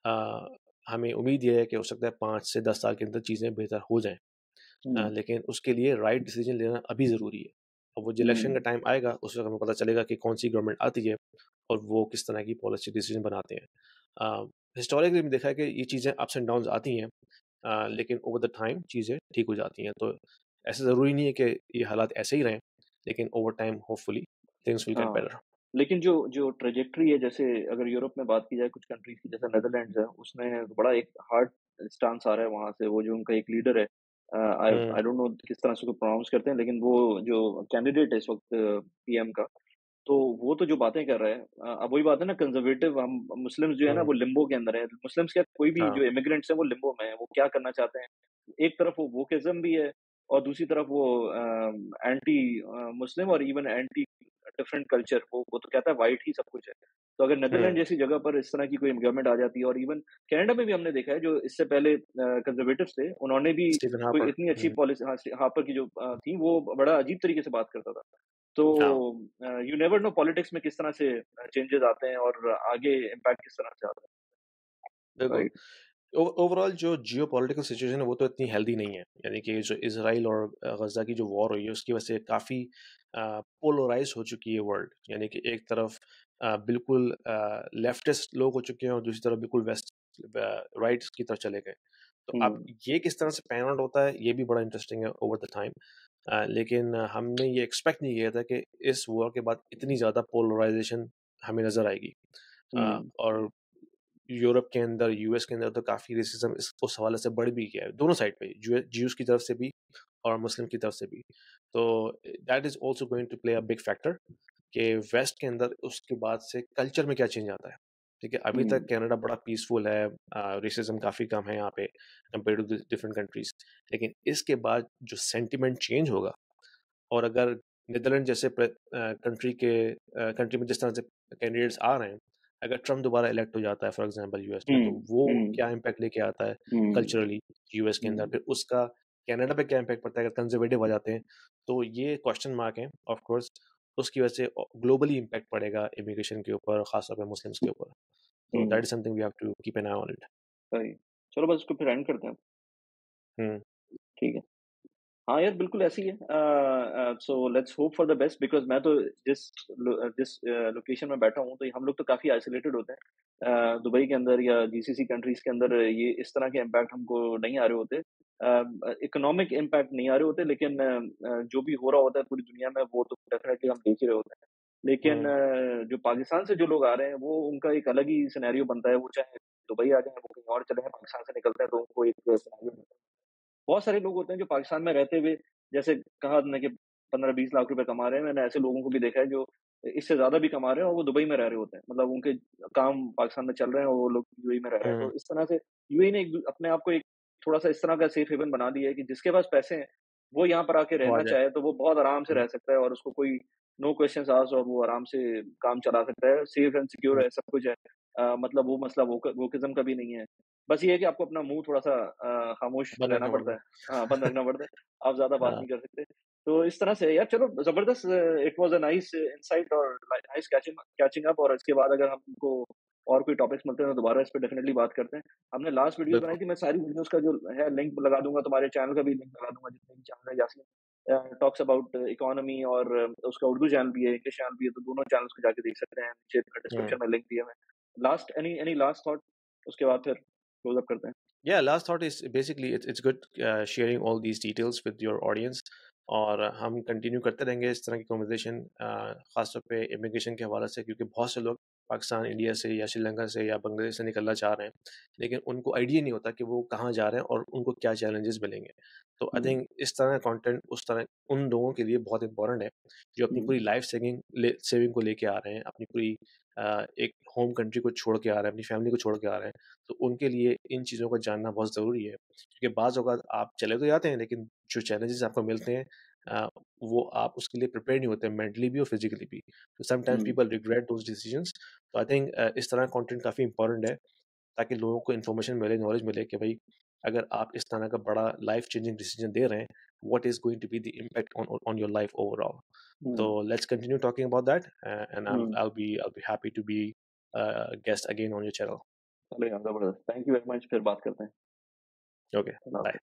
हमें उम्मीद ये है कि हो सकता है पाँच से दस साल के अंदर चीज़ें बेहतर हो जाएँ। अ, हम्म, लेकिन उसके लिए राइट डिसीजन लेना अभी ज़रूरी है। अब वो जो इलेक्शन का हम्म, टाइम आएगा, उस वक़्त हमें पता चलेगा कि कौन-सी गवर्नमेंट आती है और वो किस तरह की पॉलिसी डिसीजन बनाते हैं। अ, हिस्टोरिकली भी देखा है कि ये चीज़ें अप्स एंड डाउन्स आती हैं, अ, लेकिन ओवर द टाइम चीज़ें ठीक हो जाती हैं। तो ऐसा ज़रूरी नहीं है कि ये हालात ऐसे ही रहें, लेकिन over time hopefully things will get हाँ। बेटर। लेकिन जो जो ट्रैजेक्टरी है, जैसे अगर यूरोप में बात की जाए कुछ कंट्रीज़ की, जैसे नीदरलैंड्स है, उसमें बड़ा एक हार्ड स्टांस आ रहा है वहाँ से। वो जो उनका एक लीडर है, अ, आई हुँ, आई डोंट नो किस तरह से उसको प्रोनाउंस करते हैं, लेकिन वो जो कैंडिडेट है इस वक़्त पी एम का, तो वो तो जो बातें कर रहा है, अ, अब वही बात है ना, कंज़र्वेटिव हम मुस्लिम्स जो है ना हुँ, वो लिम्बो के अंदर है। मुस्लिम्स क्या, कोई भी हाँ, जो इमिग्रेंट्स हैं वो लिम्बो में है, वो क्या करना चाहते हैं। एक तरफ वो वोकिज़्म भी है और दूसरी तरफ वो अ, एंटी अ, मुस्लिम और इवन एंटी डिफरेंट कल्चर, वो वो तो कहता है व्हाइट ही सब कुछ है। तो अगर नीदरलैंड हुँ, जैसी जगह पर इस तरह की कोई गवर्नमेंट आ जाती है, और इवन कनाडा में भी हमने देखा है, जो इससे पहले अ, कंज़र्वेटिव्स थे, उन्होंने भी स्टीफन कोई हार्पर। इतनी अच्छी हुँ, पॉलिसी, हाँ, हार्पर की जो अ, थी, वो बड़ा अजीब तरीके से बात करता था। तो हाँ, यू नेवर नो पॉलिटिक्स में किस तरह से चेंजेस आते हैं और आगे इम्पैक्ट किस तरह से आता है, बिल्कुल। राइट। ओ ओवरऑल जो जियोपॉलिटिकल सिचुएशन है वो तो इतनी हेल्दी नहीं है। यानी कि जो इज़राइल और अ, गज़ा की जो वॉर हुई है उसकी वजह से काफ़ी अ, पोलराइज़ हो चुकी है वर्ल्ड। यानी कि एक तरफ अ, बिल्कुल अ, लेफ्टिस्ट लोग हो चुके हैं और दूसरी तरफ बिल्कुल वेस्ट अ, राइट की तरफ चले गए। तो अब हुँ, ये किस तरह से पैन आउट होता है ये भी बड़ा इंटरेस्टिंग है ओवर द टाइम। अ, लेकिन अ, हमने ये एक्सपेक्ट नहीं किया था कि इस वॉर के बाद इतनी ज़्यादा पोलराइज़ेशन हमें नज़र आएगी। अ, हुँ, और यूरोप के अंदर, यूएस के अंदर तो काफ़ी रेसिज़्म इस उस हवाले से बढ़ भी गया है, दोनों साइड पे, ज्यू ज्यूज़ की तरफ से भी और मुस्लिम की तरफ से भी। तो that is also going to play a big factor कि वेस्ट के अंदर उसके बाद से कल्चर में क्या चेंज आता है। ठीक है, अभी तक हुँ, कनाडा बड़ा पीसफुल है, अ, रेसिज़्म काफ़ी कम है यहाँ पे compare to the different countries. लेकिन इसके बाद जो सेंटिमेंट चेंज होगा, और अगर नीदरलैंड जैसे प्र अ, कंट्री के अ, कंट्री में जिस तरह से कैंडिडेट्स आ रहे हैं, अगर ट्रम्प दोबारा इलेक्ट हो जाता है फॉर एग्ज़ाम्पल यूएस में, तो हुँ, वो हुँ, क्या इम्पैक्ट लेके आता है हुँ, कल्चरली यूएस के अंदर, हुँ, फिर उसका कनाडा पे क्या इम्पैक्ट पड़ता है अगर कंज़र्वेटिव आ जाते हैं, तो ये क्वेश्चन मार्क है ऑफ कोर्स। उसकी वजह से अ, ग्लोबली इम्पैक्ट पड़ेगा इमिग्रेशन के ऊपर, ख़ास तौर पे मुस्लिम्स के ऊपर। तो um, that is something we have to keep an eye on it. सही। चलो बस इसको फिर एंड करते हैं, हुँ, ठीक है। हाँ यार, बिल्कुल ऐसी है। So let's hope for the best, because मैं तो जिस लो जिस अ, लोकेशन में बैठा हूँ, तो हम लोग तो काफ़ी आइसोलेटेड होते हैं। अ, दुबई के अंदर या जी सी सी कंट्रीज़ के अंदर ये इस तरह के इम्पैक्ट हमको नहीं आ रहे होते। अ, इकोनॉमिक इम्पैक्ट नहीं आ रहे होते, लेकिन अ, अ, जो भी हो रहा होता है पूरी दुनिया में, वो तो डेफ़िनेटली हम देख ही रहे होते हैं। लेकिन हुँ, अ, जो पाकिस्तान से जो लोग आ रहे हैं, वो उनका एक अलग ही सिनेरियो बनता है। वो चाहे दुबई आ जाएँ, वो कहीं और चले जाएँ, पाकिस्तान से निकलते हैं तो उनको एक सिनेरियो मिलता है। बहुत सारे लोग होते हैं जो पाकिस्तान में रहते हुए, जैसे कहा आपने कि पंद्रह बीस लाख रुपए कमा रहे हैं, मैंने ऐसे लोगों को भी देखा है जो इससे ज़्यादा भी कमा रहे हैं और वो दुबई में रह रहे होते हैं। मतलब उनके काम पाकिस्तान में चल रहे हैं और वो लोग यू ए ई में रह रहे हैं। हुँ, तो इस तरह से यू ए ई ने एक अपने आप को एक थोड़ा-सा इस तरह का सेफ हेवन बना दिया है कि जिसके पास पैसे हैं, वो यहाँ पर आके वो आ रहना जाए। चाहे तो वो बहुत आराम से हुँ, रह सकता है और उसको कोई नो क्वेश्चंस आस्क्ड और वो आराम से काम चला सकता है, सेफ एंड सिक्योर है, सब कुछ है। अ, मतलब वो मसला वोक वोकिज़्म का भी नहीं है। बस ये है कि आपको अपना मुँह थोड़ा-सा अ, खामोश बंद रहना रखना पड़ता पड़ता है। हाँ, बंद रखना पड़ता है। आप ज़्यादा बात हाँ, नहीं कर सकते। तो इस तरह से यार चलो ज़बरदस्त, it was a nice insight और लाइ नाइस कैचिंग कैचिंग अप, और इसके बाद अगर हमको और कोई टॉपिक्स मिलते हैं तो दोबारा इस पे डेफिनिटली बात करते हैं। हमने लास्ट वीडियोज़ बनाई बिल्कुल। थी, मैं सारी वीडियोज़ का जो है लिंक लगा दूँगा, तुम्हारे चैनल का भी लिंक लगा दूँगा, जितने भी चैनल है यासीन अ, टॉक्स अबाउट इकोनॉमी, और अ, उसका उर्दू चैनल भी है, इंग्लिश चैनल भी है, तो दोनों चैनल्स को जाके देख सकते हैं। नीचे हुँ। डिस्क्रिप्शन में लिंक दिया हुआ है। Last any any last thought, उसके बाद फिर क्लोज़ अप करते हैं। Yeah, last thought is basically it's it's good uh, sharing all these details with your audience और हम कंटिन्यू करते रहेंगे इस तरह की कन्वर्सेशन ख़ासतौर पे इमिग्रेशन के हवाले से क्योंकि बहुत से लोग पाकिस्तान, इंडिया से या श्रीलंका से या बांग्लादेश से निकलना चाह रहे हैं लेकिन उनको आइडिया नहीं होता कि वो कहाँ जा रहे हैं और उनको क्या चैलेंजेस मिलेंगे। तो आई हुँ, थिंक इस तरह का कंटेंट उस तरह उन लोगों के लिए बहुत इंपॉर्टेंट है जो अपनी हुँ, पूरी लाइफ सेविंग ले, सेविंग को लेके आ रहे हैं, अपनी पूरी अ, एक होम कंट्री को छोड़ के आ रहे हैं, अपनी फैमिली को छोड़ के आ रहे हैं। तो उनके लिए इन चीज़ों को जानना बहुत ज़रूरी है क्योंकि बाज़ औक़ात आप चले तो जाते हैं लेकिन जो चैलेंजेस आपको मिलते हैं अ, वो आप उसके लिए प्रिपेयर नहीं होते मेंटली भी और फिज़िकली भी। तो sometimes um, people regret those decisions. तो आई थिंक अ, इस तरह का कंटेंट काफ़ी इंपॉर्टेंट है ताकि लोगों को इन्फॉर्मेशन मिले, नॉलेज मिले कि भई अगर आप इस तरह का बड़ा लाइफ़ चेंजिंग डिसीजन दे रहे हैं, what is going to be the impact on on your life overall. So hmm, let's continue talking about that, uh, and I'm hmm. I'll be I'll be happy to be uh, a guest again on your channel. चलेगा, ज़बरदस्त। Thank you very much, फिर बात करते हैं। Okay, अल्लाह bye. हाफ़िज़।